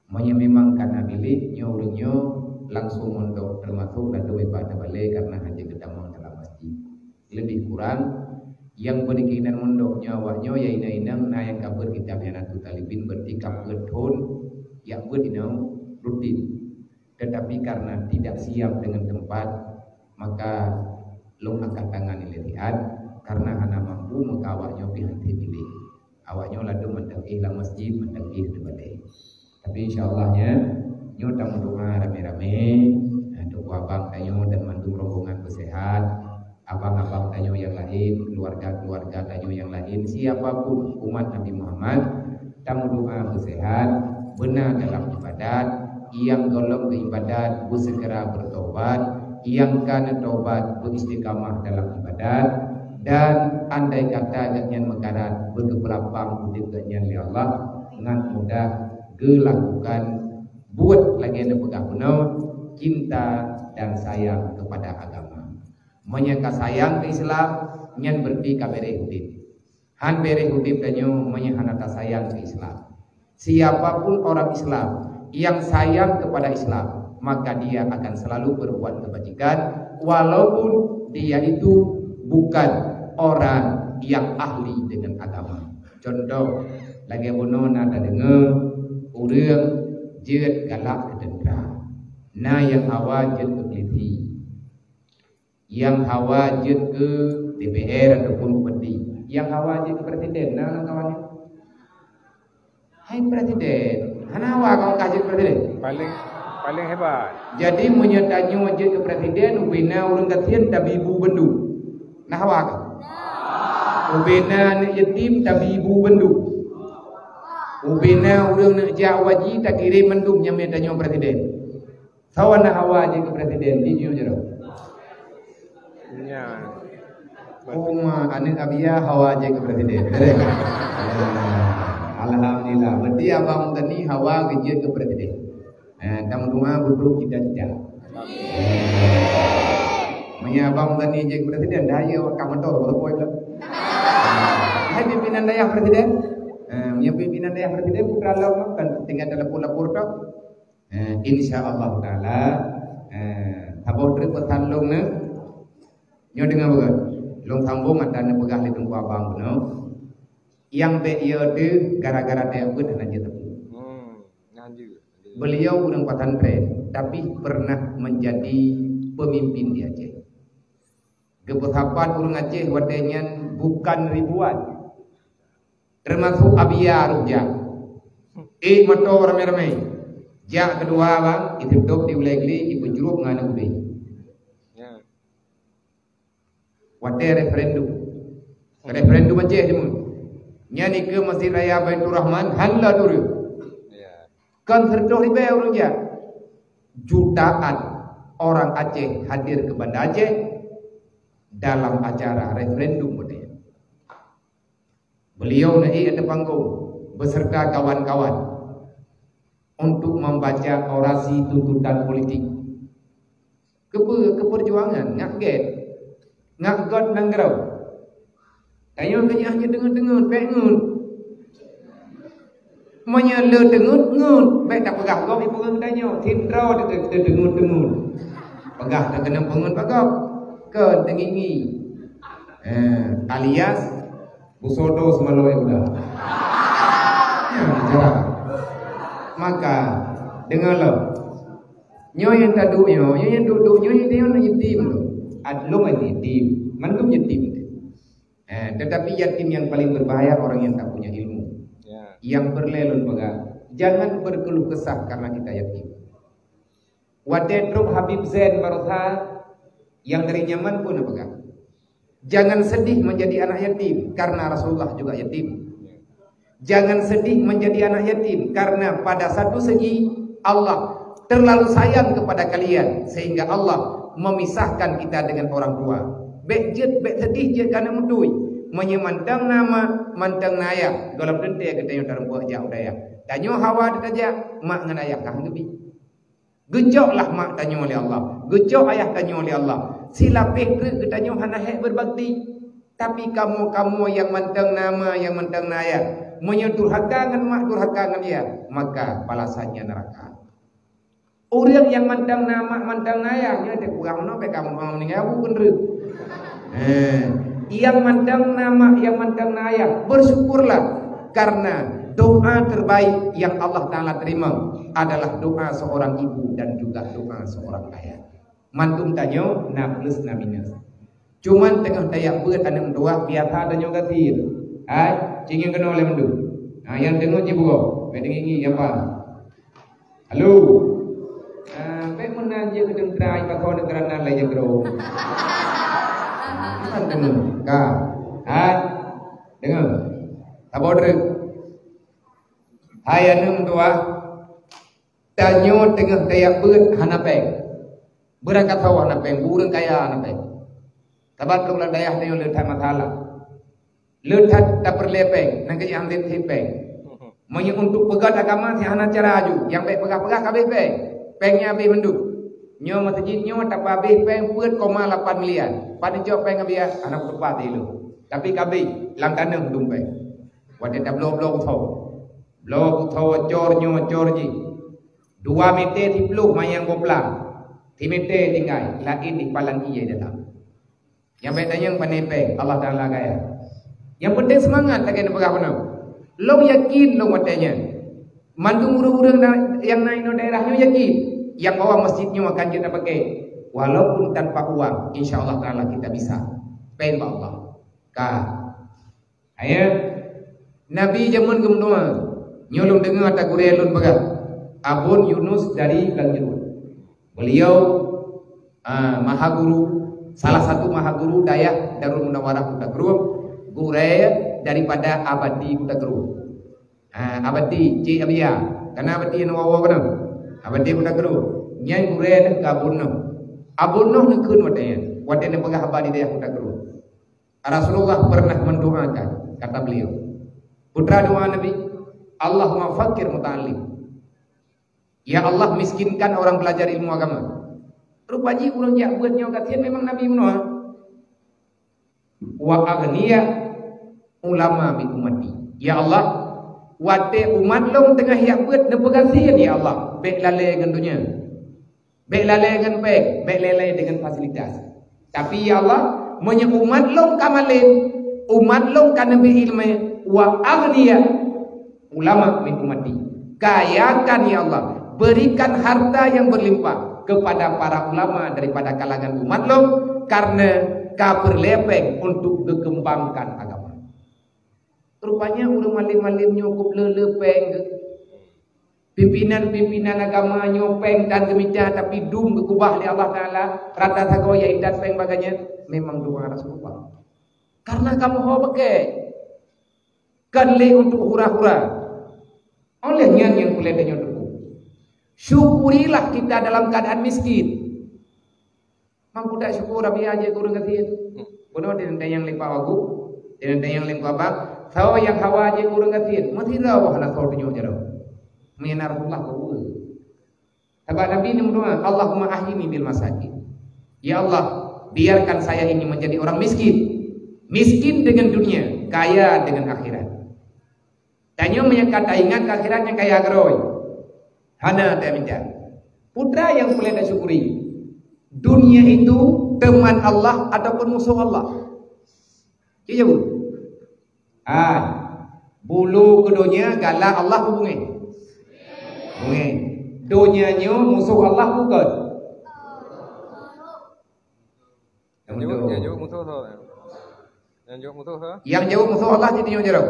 memang karena bilik nyo langsung mondok termasuk lalu ibadah balik karena hanya kedamang dalam masjid. Lebih kurang yang berkeinginan mondoknya awaknya ya inang na yang kabar kitab Hanatul Talibin berarti kabar thon yang berinau rutin. Tetapi karena tidak siap dengan tempat maka long angkat tangan lihat karena anak mampu maka awaknya pihati bilik. Awaknya lalu mendengi lah masjid mendengi balik. Tapi insyaallah-nya nyo tamu doa rame-rame untuk abang tanyo dan mantu rombongan bersehat, abang-abang tanyo yang lain, keluarga-keluarga tanyo yang lain, siapapun umat Nabi Muhammad, tamu doa bersehat, benar dalam ibadat, yang golong beribadat bersegera bertobat, yang kana tobat beristiqamah dalam ibadat, dan andai kata ganyan mekarat berkeberapang udip ganyan ya Allah dengan mudah gelakukan buat lagi ada pegang penuh cinta dan sayang kepada agama. Menyangka sayang ke Islam nyan berarti kabere hudib. Han bere hudib danyo menyahanata sayang ke Islam. Siapapun orang Islam yang sayang kepada Islam, maka dia akan selalu berbuat kebajikan walaupun dia itu bukan orang yang ahli dengan agama. Contoh lagi bono nada dengar urang jeut galak kedendra, na yang hawa jeut ke polisi, yang hawa jeut ke DPR ataupun bupati, yang hawa jeut ke presiden, nah kawan. Hai presiden, hana hawa kau kaji presiden? Paling hebat. Jadi menyertanya jeut ke presiden, ubina urang kasihan tabibu bendu, nah hawa kau. Ubina ni yatim tabibu bendu. Ubina urang nak jawaji tak kirim mendung nyame tanya presiden. Sawana hawa je ke presiden di jero. Ya. Uma anak abia hawa je ke presiden. Alhamdulillah. Berarti abang tadi hawa ke ke presiden. Tam doa buduk kita tidak. Manya abang tadi je ke presiden daya kamantor berpoin lah. Hai pimpinan daerah presiden. Yang pimpinan daerah presiden bukan Allah kan tinggal dalam lapor tak. Insyaallah taala tabau trip petanlong ne nyo dengar bukan long sambung ada ne pegah li tunggu abang beno yang be ia de gara-gara dia buat aja tapi beliau urang pesantren tapi pernah menjadi pemimpin di Aceh. Kebesapan urang Aceh wadenya bukan ribuan. Termasuk Abia Rujak. Motor ramai-ramai. Jak kedua bang, itu dok di wilayah ini ibu jeruk ngana ubi. Ya. Wate referendum aja cuma. Nyani ke Masjid Raya Baitur Rahman halla dulu. Ya. Kan terdoh ribe orang ya. Jutaan orang Aceh hadir ke Banda Aceh dalam acara referendum model. Beliau naik ada panggung beserta kawan-kawan untuk membaca orasi tuntutan politik. Keperjuangan ngak nanggrau. Kayu kanya hanya dengar pengun. Menyala dengut, baik tak pegah kau ibu kan tanya, tindrau dengut. Pegah tak kena pengun pegah. Ke tengingi. Alias busodo semaloi udah. Ya, maka dengarlah. Nyo yang tadu nyo yang duduk nyo yang dia nak yatim tu. Adlong yatim, mandum yatim. Tetapi yatim yang paling berbahaya orang yang tak punya ilmu. Ya. Yang berlelun pegang. Jangan berkeluh kesah karena kita yatim. Wadendruk Habib Zain Baruha yang dari Yaman pun pegang. Jangan sedih menjadi anak yatim karena Rasulullah juga yatim. Jangan sedih menjadi anak yatim karena pada satu segi Allah terlalu sayang kepada kalian sehingga Allah memisahkan kita dengan orang tua. Bek sedih je karena mudui menyemantang nama mantang naya dalam dente kita yang dalam buah jauh daya. Tanyo hawa ditaja mak ngan ayah kah ngebi. Gejoklah mak tanyo oleh Allah. Gejok ayah tanyo oleh Allah. Sila pekre ketanyo hana hek berbakti. Tapi kamu yang mantang nama yang mantang naya menyedurhaka dengan mak durhaka dengan dia, maka balasannya neraka. Orang yang mandang nama mandang ayahnya dia kurang no kamu mau meninggal bukan rek. Yang mandang nama yang mandang ayah bersyukurlah karena doa terbaik yang Allah Ta'ala terima adalah doa seorang ibu dan juga doa seorang ayah. Mantum tanyo na plus na minus. Cuman tengah dayak beut anak doa biasa tanyo katir. Cingin kena oleh mendu. Yang tengok je buo. Pendengi apa? Halo. Baik menanja kedeng trai bakau negara lai je gro. Kan tengok. Ka. Dengar. Tabodre. Hai anu doa. Tanyo tengah dayak beut hanapeng. Berangkat hawa hanapeng, burung kaya hanapeng. Tabat kalau dayah tanyo leuthat matala. Leuthat tak perlepeng, nang yang dit hipeng. Monya untuk pegat agama si hana cara aju, yang baik pegah-pegah kabeh peng. Pengnya habis menduk. Nyo masjid nyo tak habis peng peut 8 miliar. Pada jawab peng habis anak tepat dulu. Tapi kabeh lang taneng dumpeng. Wade dah blow thau. Blow thau cor nyo cor ji. 2 meter di peluk mayang goplang. 3 meter tinggal, lain di palang iya dalam. Yang baik tanya pandai peng, Allah Ta'ala kaya. Yang penting semangat tak kena pegah pun. Long yakin long matanya. Mandu urang-urang yang naik no daerahnya yakin. Yang bawa masjidnya akan kita pakai. Walaupun tanpa uang, insya-Allah Ta'ala kita bisa. Peng Allah. Ka. Ayat Nabi zaman gemdoa. Nyolong dengar tak gurelun bagat. Abun Yunus dari Gangjurun. Beliau maha guru, salah satu maha guru Dayak Darul Munawarah Kuta Kerum, gure daripada Abadi Kuta Kerum. Abadi Cik Abia, karena Abadi yang wawa kan? Abadi Kuta Kerum. Nyai gure ke Abunuh. Abunuh nekun wadanya pegah Abadi Dayak Kuta Kerum. Rasulullah pernah mendoakan, kata beliau, putra doa Nabi, Allahumma fakir muta'alim. Ya Allah miskinkan orang belajar ilmu agama. Rupanya orang jak buatnya katian memang Nabi menua. Wa aghniya ulama min ummati. Ya Allah, wate umat long tengah yak buat ne pegasian ya Allah. Bek lalai dengan dunia. Bek lalai dengan bek lalai dengan fasilitas. Tapi ya Allah, monya umat long kamalin, umat long kana bi ilmu wa aghniya ulama min ummati. Kayakan ya Allah, berikan harta yang berlimpah kepada para ulama daripada kalangan umat lo karena berlepeng untuk dikembangkan agama. Rupanya urang malim-malim nyukup lelepeng pimpinan-pimpinan agama nyopeng dan demikian tapi dum berubah oleh Allah Ta'ala rata sagoya idat peng baganya memang doa Rasulullah. Karena kamu mau pakai kanle untuk hura-hura oleh yang boleh denyo. Syukurilah kita dalam keadaan miskin. Mampu tak syukur tapi aja kurang katiin. Bodoh dengan yang limpah wagu, dengan yang limpah bang. Tahu yang hawa aja kurang katiin. Mesti tahu hana kau tunjuk jauh. Menar Allah kau. Sebab Nabi ini berdoa, Allahumma ahyini bil masakin. Ya Allah, biarkan saya ini menjadi orang miskin. Miskin dengan dunia, kaya dengan akhirat. Tanya menyekat ingat akhiratnya kaya geroy. Hana tak minta. Putra yang boleh tak syukuri. Dunia itu teman Allah ataupun musuh Allah. Iya bu. Bulu ke dunia galak Allah hubungi. Hubungi. Dunianya musuh Allah bukan. Yang jauh musuh Allah. Yang jauh musuh Allah jadi jauh.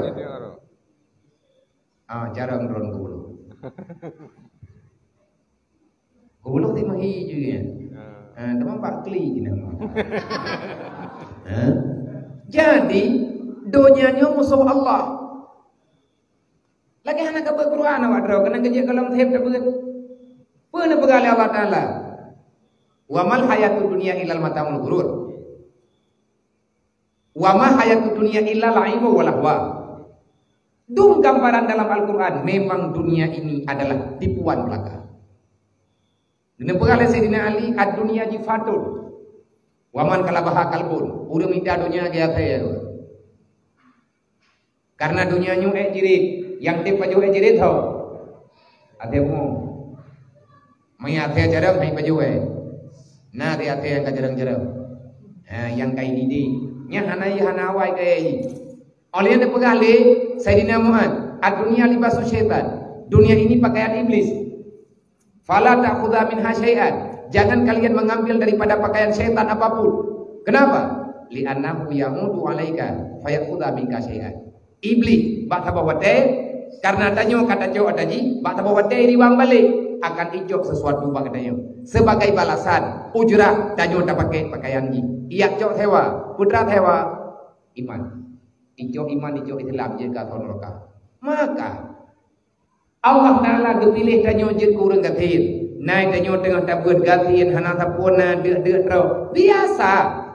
Jarang drone ke bulu. Gulung ti mahi juga. Teman Pak Kli nama. Jadi donyanya musuh Allah. Lagi hana ka Quran awak draw kena kerja kalam thep dah beut. Pun pegale Allah Taala. Wa mal hayatud dunya illal mataul ghurur. Wa ma hayatud dunya illa la'ibu wa lahwa. Dum gambaran dalam Al-Quran memang dunia ini adalah tipuan belaka. Dengan pegala Sayyidina Ali ad-dunya jifatun waman kalabaha kalbun. Urang minta dunia gaya saya. Karena dunia nyu jirit, yang tip baju jirit tau. Ate mu. Mai ate jarang hai baju Nah ate yang kajarang-jarang. Yang kai didi. Nya hana wai kai. Oleh yang pegale Sayyidina Muhammad, ad-dunya libasu syaitan. Dunia ini pakaian iblis. Fala ta'khudha minha syai'an. Jangan kalian mengambil daripada pakaian syaitan apapun. Kenapa? Li'annahu yamudu 'alaika fayakhudha minka syai'an. Iblis bak tabawate karena tanyo kata jo adaji bak tabawate riwang balik akan ijok sesuatu bak tanyo. Sebagai balasan ujrah tanyo tak pakai pakaian ni. Iya jok hewa, putra hewa iman. Ijo iman ijo Islam je ka neraka. Maka Allah Taala dipilih tanyo je kurang gathir. Nai tanyo tengah tabut gathir hana tapuna de tro. Biasa.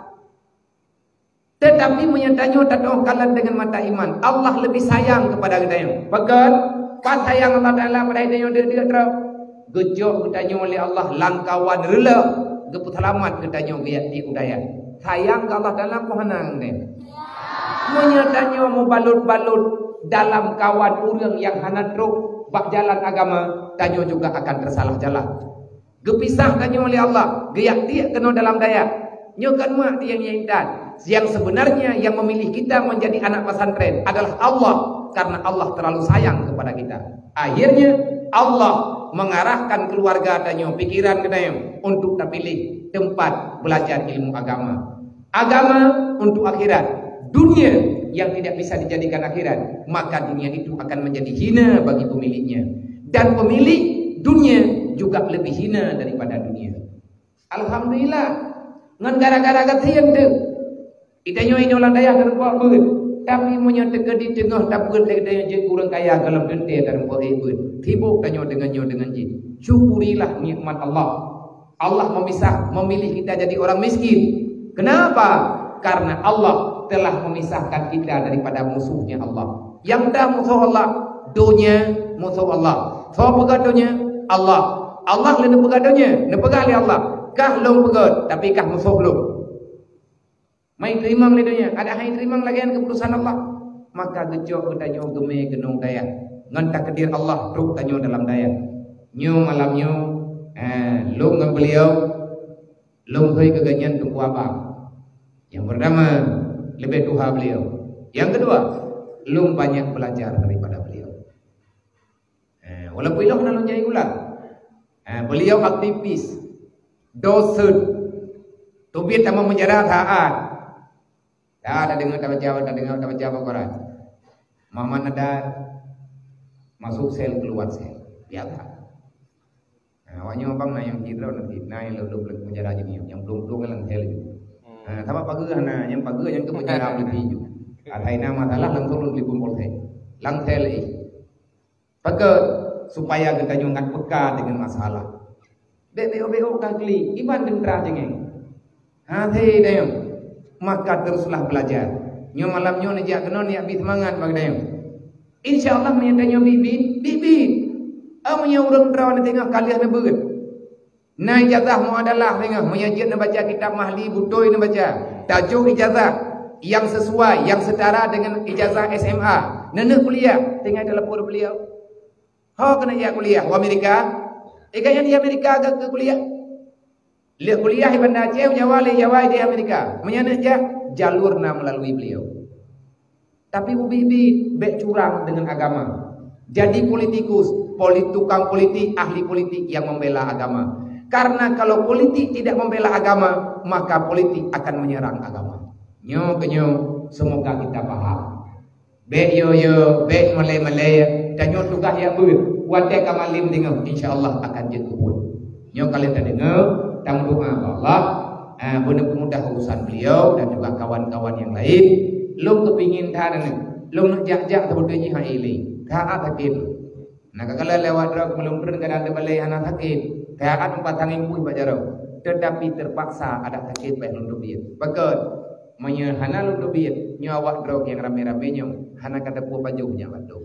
Tetapi menyatanyo tatong kalan dengan mata iman. Allah lebih sayang kepada kita. Bahkan pas sayang Allah Taala pada tanyo de tro. Gejok tanyo oleh Allah langkawan rela geputalamat tanyo giat di udaya. Sayang ke Allah Taala pohanang ne. Menyatanyo mau balut-balut dalam kawan urang yang hana truk bak jalan agama, tanyo juga akan tersalah jalan. Gepisah tanyo oleh Allah, geyak dia kena dalam daya. Nyokan mak dia yang intan. Yang sebenarnya yang memilih kita menjadi anak pesantren adalah Allah, karena Allah terlalu sayang kepada kita. Akhirnya Allah mengarahkan keluarga tanyo, pikiran tanyo untuk terpilih tempat belajar ilmu agama. Agama untuk akhirat. Dunia yang tidak bisa dijadikan akhirat, maka dunia itu akan menjadi hina bagi pemiliknya. Dan pemilik dunia juga lebih hina daripada dunia. Alhamdulillah. Ngan gara-gara katian tu. Itanyo ini orang daya kan buat ber. Tapi punya teka di tengah dapur dia je kurang kaya dalam dente dan buat ber. Tibuk tanyo dengan jin. Syukurilah nikmat Allah. Allah memilih kita jadi orang miskin. Kenapa? Karena Allah telah memisahkan kita daripada musuhnya Allah. Yang dah musuh Allah, dunia musuh Allah. So pegadunya Allah. Allah le pegadunya, ne pegali Allah. Kah long pegad, tapi kah musuh lo. Mai terima le dunia, ada hai terima lagi keputusan Allah. Maka gejok tanyo geme genung daya. Ngan takdir Allah truk tanyo dalam daya. Nyu malam nyu long ngan beliau long hoi keganyan tu abang. Yang pertama lebih tua beliau. Yang kedua, lum banyak belajar daripada beliau. Walaupun ilah nak jadi gula. Beliau aktivis, dosen, tubit sama menjarah taat. Ada dengar tak baca Quran. Mama ada masuk sel keluar sel. Biasa. Awaknya bang na yang kita nanti na yang lalu menjarah jadi yang belum lang sel juga. Sama pagi yang pagi yang tu menjarah lebih juga. Atai nama masalah langsung lebih kumpul saya. Lang sel Pakai supaya kita jangan peka dengan masalah. Beo kali iban kentra jengeng. Hati dayung. Maka teruslah belajar. Nyo malam nyo nejak kena ni habis semangat bagi dayung. Insya-Allah menyatanya bibit. Amanya urang terawan tengah kalian beut. Nai ijazah mu adalah tengah menyajid nak baca kitab mahli butoi nak baca. Tajuk ijazah yang sesuai, yang setara dengan ijazah SMA. Nenek kuliah tengah telepon beliau. Kena ya kuliah di Amerika. Kayaknya di Amerika ke kuliah. Lihat kuliah di Bandar Aceh, Jawa di Amerika. Menyana jalur melalui beliau. Tapi bibi bek curang dengan agama. Jadi politikus, tukang politik, ahli politik yang membela agama. Karena kalau politik tidak membela agama, maka politik akan menyerang agama. Nyo kenyo, semoga kita paham. Bek yo, bek malay, dan nyo tugas yang ber. Wate kamalim dengar, insya-Allah akan jatuh. Nyo kalian tak dengar, tang doa Allah, benar mudah urusan beliau dan juga kawan-kawan yang lain. Long kepingin tahan, long nak jak sebetulnya haili. Taat sakit. Nak kalau lewat rok belum pernah ada balai anak sakit. Taat 4 tahun pun baca tetapi terpaksa ada sakit baik lunduh biat. Bakat menya hana lunduh biat nyawak rok yang rame-rame nyo hana kata pu pajunya batu.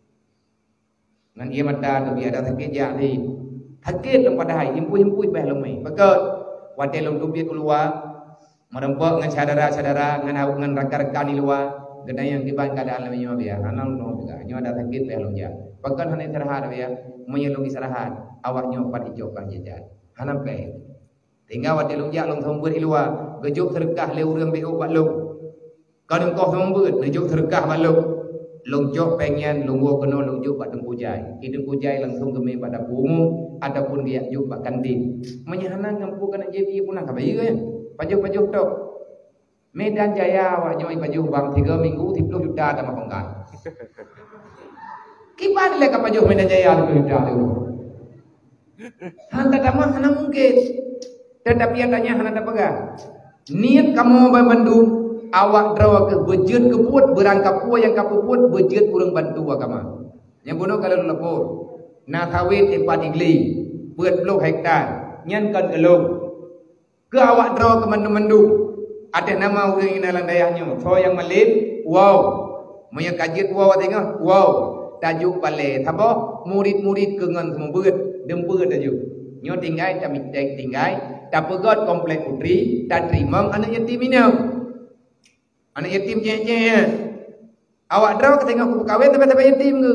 Ngan ia mata tu ada sakit jadi. Sakit lom pada hai impui baik lomai. Bakat wate lunduh biat keluar merempok ngan saudara-saudara ngan rakar-rakar di luar gena yang kiban keadaan lemnya biya anak lu juga nyo ada sakit ya lu ja pakan hana istirahat biya menyelung istirahat awak nyo pat ijok kan jajan hana pe tinggal wat lu ja long thong beut ilwa gejuk terkah le urang be ubat lu kadang kau thong beut gejuk terkah bat lu long jok pengen long wo keno long juk bat dengku jai hidung kujai langsung keme pada bungu adapun dia juk bat kanding menyahana ngampu kana jadi punang ka bayi ya pajuh-pajuh tok Medan Jaya awak nyoi pajuh bang 3 minggu 30 juta sama penggan kipan le ka pajuh Medan Jaya 30 juta tu hanta tamah hana mungkin tetapi adanya hana dapaga niat kamu bantu awak draw ke bejeut ke puut berangkap puut yang kapuput bejeut urang bantu agama yang bono kalau lepur na kawin tempat igli beut 10 hektar nyan kan elong ke awak draw ke mandu-mandu ada nama urang inalang dayahnya so yang malin wow moya kajit wow tengah wow tajuk bale thabo murid-murid ke ngan semua beut dembeut tajuk nyo tinggai tamik tinggai tapegot komplek putri tak terima anak yatim ini anak yatim je awak draw ke tengok ku kawin tapi yatim ke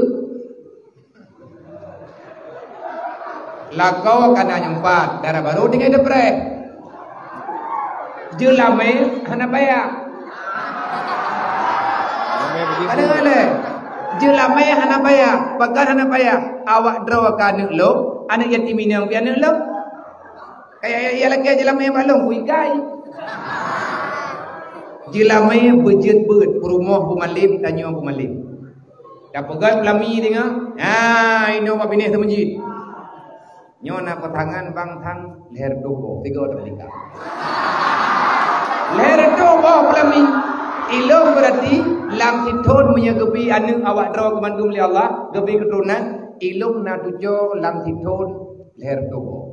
lakau kana nyempat darah baru tinggal deprek jelame hana baya ada jelame hana baya bagan hana baya awak draw kana lo anak yatim ini yang pian lo kayak ia lagi jelame balong kui gai Jilamai bejet beut perumah Bumalim tanyo Bumalim. Dapegat pelami dengar. Ino apa bini tu masjid. Nyo na patangan bang thang leher doko 3 orang nikah. Leher doko pelami. Ilmu berarti lam hithon punya gebi anu awak draw ke mandum li Allah, gebi keturunan ilmu na tujo lam hithon leher doko.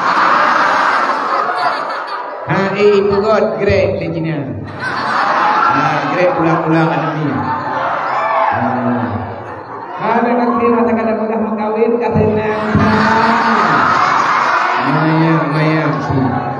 Itu god great lejinya. Great pulang-pulang ada ni. Ada nanti kata-kata mudah mengkawin katanya. Maya si.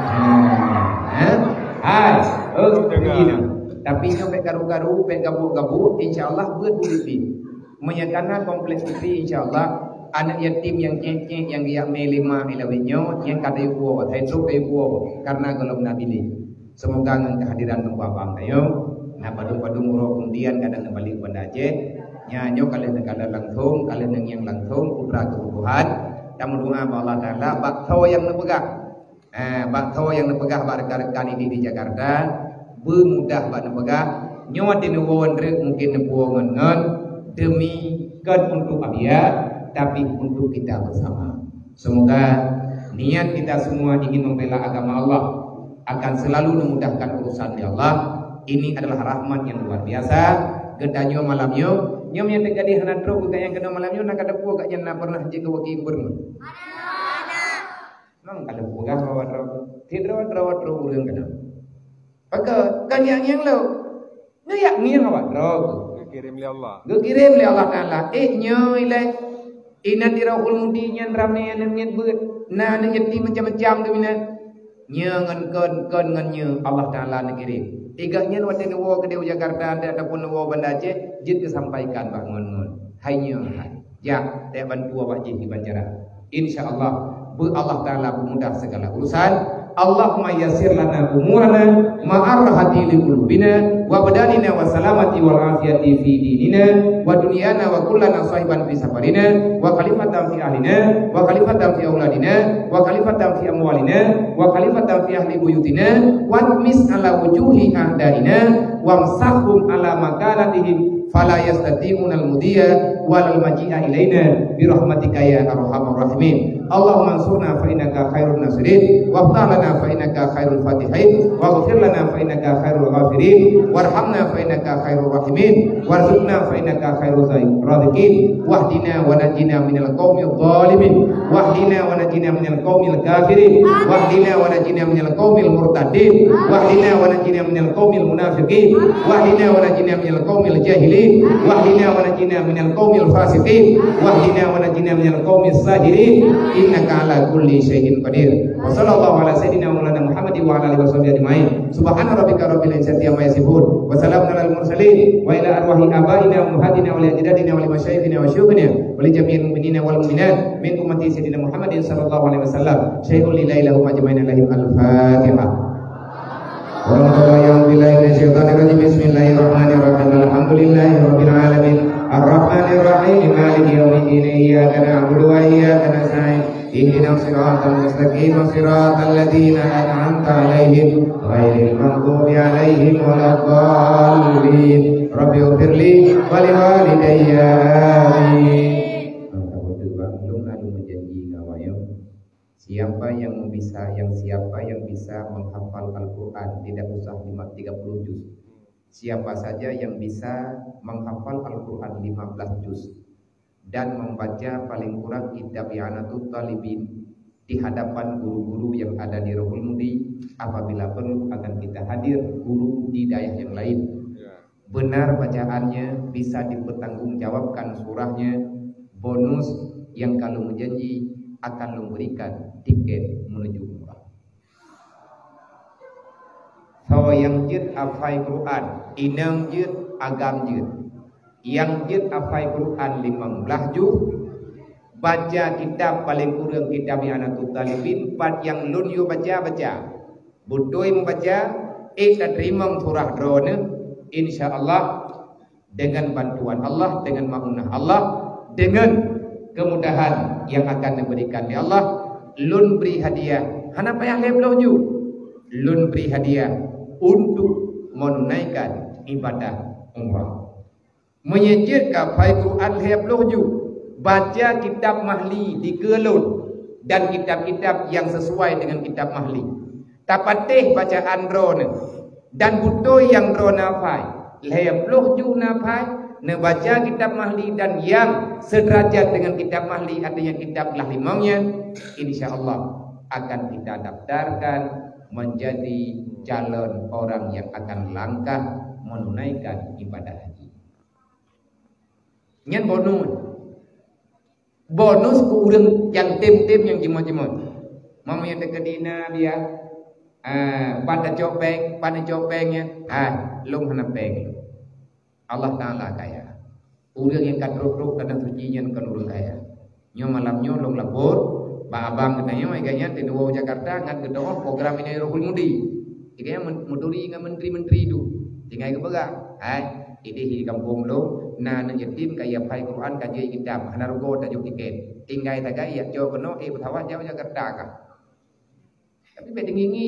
Begini. Tapi sampai garu-garu, sampai gabut-gabut, insyaAllah berbudi. Menyatakan kompleksiti insyaAllah anak yatim yang cengceng yang dia melima ilawinyo yang kata ibu, taito ibu karena kalau nabili. Semoga dengan kehadiran numpang tayo. Nah padung-padung roh kemudian kadang balik pada Aceh nyanyo kalian negara langsung kalian yang langsung putra kebutuhan tamu doa Allah Ta'ala bakso yang nepegah bakso yang nepegah rekan-rekan ini di Jakarta bermudah bak nepegah nyot di nuwon mungkin nebuongan ngon demi kan untuk abia tapi untuk kita bersama. Semoga niat kita semua ingin membela agama Allah akan selalu memudahkan urusan di Allah. Ini adalah rahmat yang luar biasa. Gedanyo malamnya, nyom yang terjadi hana tro bukan yang kena malamnya nak ada puak yang nak pernah jadi waki gubernur. Nang ada puak bawa tro, tidak tro urang kena. Maka kan yang lo, nyak niang awak tro. Kirim li Allah. Kirim li Allah Taala. Nyo ilai ina dirahul mudi nyan ramai yang nyan beut. Nah yatim macam-macam tu mina. Nyo ngan ngan Allah Taala nak kirim. Tiganya waktu nuwo ke Jakarta ataupun nuwo Banda Aceh jid disampaikan bak ngon hanya ya tak bantu awak jid di bancara insyaallah bu Allah Taala memudah segala urusan. Allahumma yassir lana umurana ma'arhati li qulubina wa badanina wa salamati wal afiyati fi dinina wa dunyana wa kullana sahiban fi safarina wa khalifatan fi ahlina wa khalifatan fi auladina wa khalifatan fi amwalina wa khalifatan fi ahli buyutina wa mis ala wujuhi ahdaina wamsahum ala makanatihim fala yastati'una al-mudiya wal maji'a ilaina bi rahmatika ya arhamar rahimin. Allahumma ansurna fa innaka khairun nasirin waftah lana fa innaka khairul fatihin waghfir lana fa innaka khairul ghafirin warhamna fa innaka khairur rahimin warzuqna fa innaka khairuz raziqin wahdina wa najina minal qaumil zalimin wahdina wa najina minal qaumil kafirin wahdina wa najina minal qaumil murtadin wahdina wa najina minal qaumil munafiqin wahdina wa najina minal qaumil jahilin wahdina wa najina minal qaumil fasiqin wahdina wa najina minal qaumis sahirin innaka ala kulli syai'in qadir. Wa sallallahu ala sayyidina Maulana Muhammad wa ala alihi wasallam ajma'in. Subhana rabbika rabbil izzati amma yasifun. salamun alal mursalin wa ila arwahi abaina wa ummahatina wa li ajdadina wa li masyayikhina wa syuyukhina wa li jami'il mu'minina wal mu'minat min ummati sayyidina Muhammadin sallallahu alaihi wasallam syai'un lillahi lahum ajmain alaihim al-fatihah. Bismillahirrahmanirrahim. Alhamdulillahirabbil alamin. Arrahmanirrahim. Maliki yaumiddin. Iyyaka na'budu wa iyyaka nasta'in. Ihdinas siratal mustaqim. Siratal ladzina an'amta 'alaihim ghairil maghdubi 'alaihim waladdallin. Rabbighfirli wa liwalidayya. Amin. Siapa yang bisa menghafal Al-Quran tidak usah 30 juz. Siapa saja yang bisa menghafal Al-Quran 15 juz dan membaca paling kurang kitab I'anatul Talibin di hadapan guru-guru yang ada di Rohul Mudi, apabila perlu akan kita hadir guru di daerah yang lain. Benar bacaannya, bisa dipertanggungjawabkan surahnya, bonus yang kalau menjanji akan memberikan tiket menuju umrah. So yang jid afai Quran, inang jid agam jid. Yang jid afai Quran 15 juz, baca kitab paling kurang kitab I'anatul Talibin, part yang lun yu baca. Butoi membaca, terima surah drone, insyaallah dengan bantuan Allah, dengan maunah Allah, dengan kemudahan yang akan diberikan di Allah. Lun beri hadiah, hana payah lebloh ju. Lun beri hadiah untuk menunaikan ibadah umrah. Menyejirkan fai Quran lebloh ju, baca kitab mahli di kelun dan kitab-kitab yang sesuai dengan kitab mahli. Tapatih bacaan drone dan butuh yang drone nafai lebloh ju nafai. Baca kitab mahli dan yang sederajat dengan kitab mahli, artinya kitab lah limaunya, insyaallah akan kita daftarkan menjadi calon orang yang akan langkah menunaikan ibadah haji. Nyan bonus ke urang yang tim-tim yang jemot-jemot. Mamanya dekedina dia pada copengnya, lung hana peng. Allah Ta'ala kaya. Urang yang kadruk-ruk kadang sucinya kan urang kaya. Nyo malamnyo long lapor, ba abang katanya iganya di Dua Jakarta ngat gedoh program ini Rohul Mudi. Iganya muduri ngan menteri-menteri itu. Tinggal ke baga. Ini di kampung lo, na yatim kaya pai Quran kaji kitab, hana rugo tajuk tiket. Tinggal taga ya jo kono betawa jauh Jakarta ka. Tapi bedingi.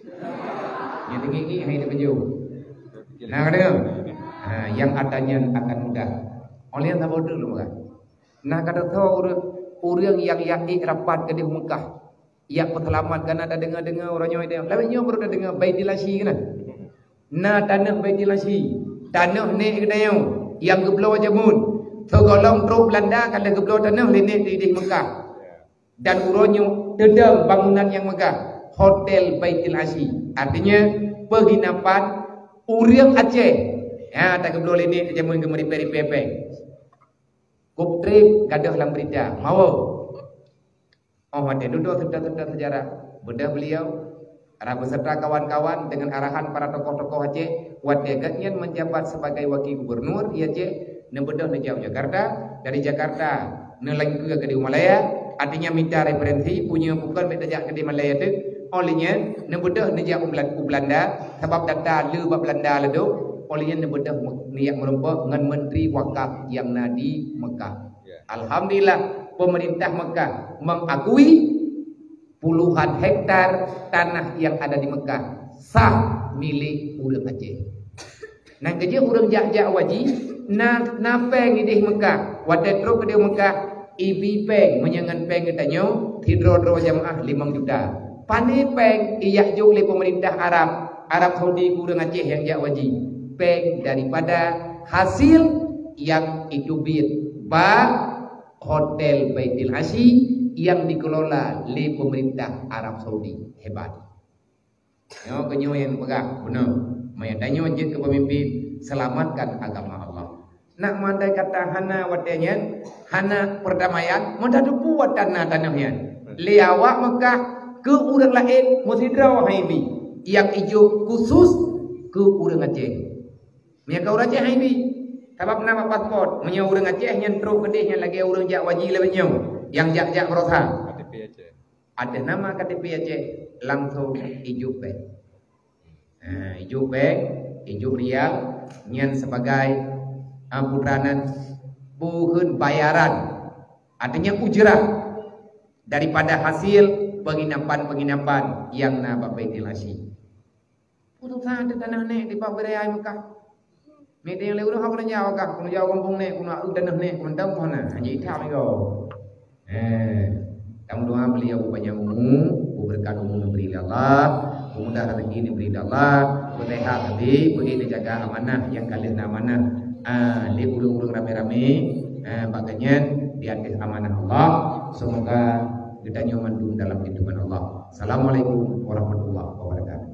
Ya tingi hai baju. Nah kadang yang adanya akan mudah. Oleh yang tahu dulu kan. Nah kata tahu orang yang rapat ke di Mekah, yang perselamat kan ada dengar orangnya itu. Lainnya baru ada dengar Baitul Asy kan. Nah tanah Baitul Asy, tanah ni kedai yang geblo jamun. Segolong truk Belanda kalau geblo tanah ni di Mekah. Dan urangnya dedam bangunan yang megah, hotel Baitul Asy. Artinya penginapan orang Aceh. Ya, tak geblo ini jamun gemeri peri-pepe. Kup trip gadah dalam berita. Mau. Oh, ada duduk sedang sejarah. Bedah beliau para beserta kawan-kawan dengan arahan para tokoh-tokoh Aceh, wadeganya menjabat sebagai wakil gubernur di Aceh, nebedah di Jakarta, dari Jakarta neleng ke di Malaya, artinya minta referensi punya bukan bedajak ke di Malaya itu. Olehnya nebedah di Belanda, sebab data lu Belanda ledo. Olehnya nebedah niat merumpah dengan menteri wakaf yang nadi Mekah. Alhamdulillah pemerintah Mekah mengakui puluhan hektar tanah yang ada di Mekah sah milik urang Aceh. Nang kerja urang jak-jak waji na peng di Mekah, wadah truk ke Mekah, ibi peng menyangan peng katanya hidro jamaah 5 juta. Pandai peng iyak jauh oleh pemerintah Arab Saudi urang Aceh yang jak waji. Peng daripada hasil yang itu hotel Baitul Asy yang dikelola oleh pemerintah Arab Saudi. Hebat. Yo kenyo yang pegang benar. Mayatanya wajib ke pemimpin selamatkan agama Allah. Nak mandai kata hana wadanya, hana perdamaian, mudah dupu buat tanahnya. Liawak Mekah ke urang lain musidra wahaibi yang ijo khusus ke urang Aceh. Nya kau Aceh ini. Sebab nama pasport, menyau orang Aceh yang teruk kedihnya lagi orang jak wajib lebih nyau. Yang jak berosa. KTP Aceh. Ada nama KTP Aceh langsung ijuk bank. Ijuk bank, ijuk rial, nyan sebagai putranan bukan bayaran. Artinya ujrah daripada hasil penginapan-penginapan yang na Baitul Asy. Putus ada tanah nek di Paberai Mekah. Mede yang leuh hak nanya wakah, kuno jauh kampung nek, kuno tanah nek, mendang mana? Haji tham iko. Kamu doa beliau banyak umum, berkat umum beri Allah, mudah rezeki diberi Allah, berlehat tadi, begitu jaga amanah yang kalian amanah. Di urung-urung rame-rame, bagainya di atas amanah Allah. Semoga kita nyaman dalam kehidupan Allah. Assalamualaikum warahmatullahi wabarakatuh.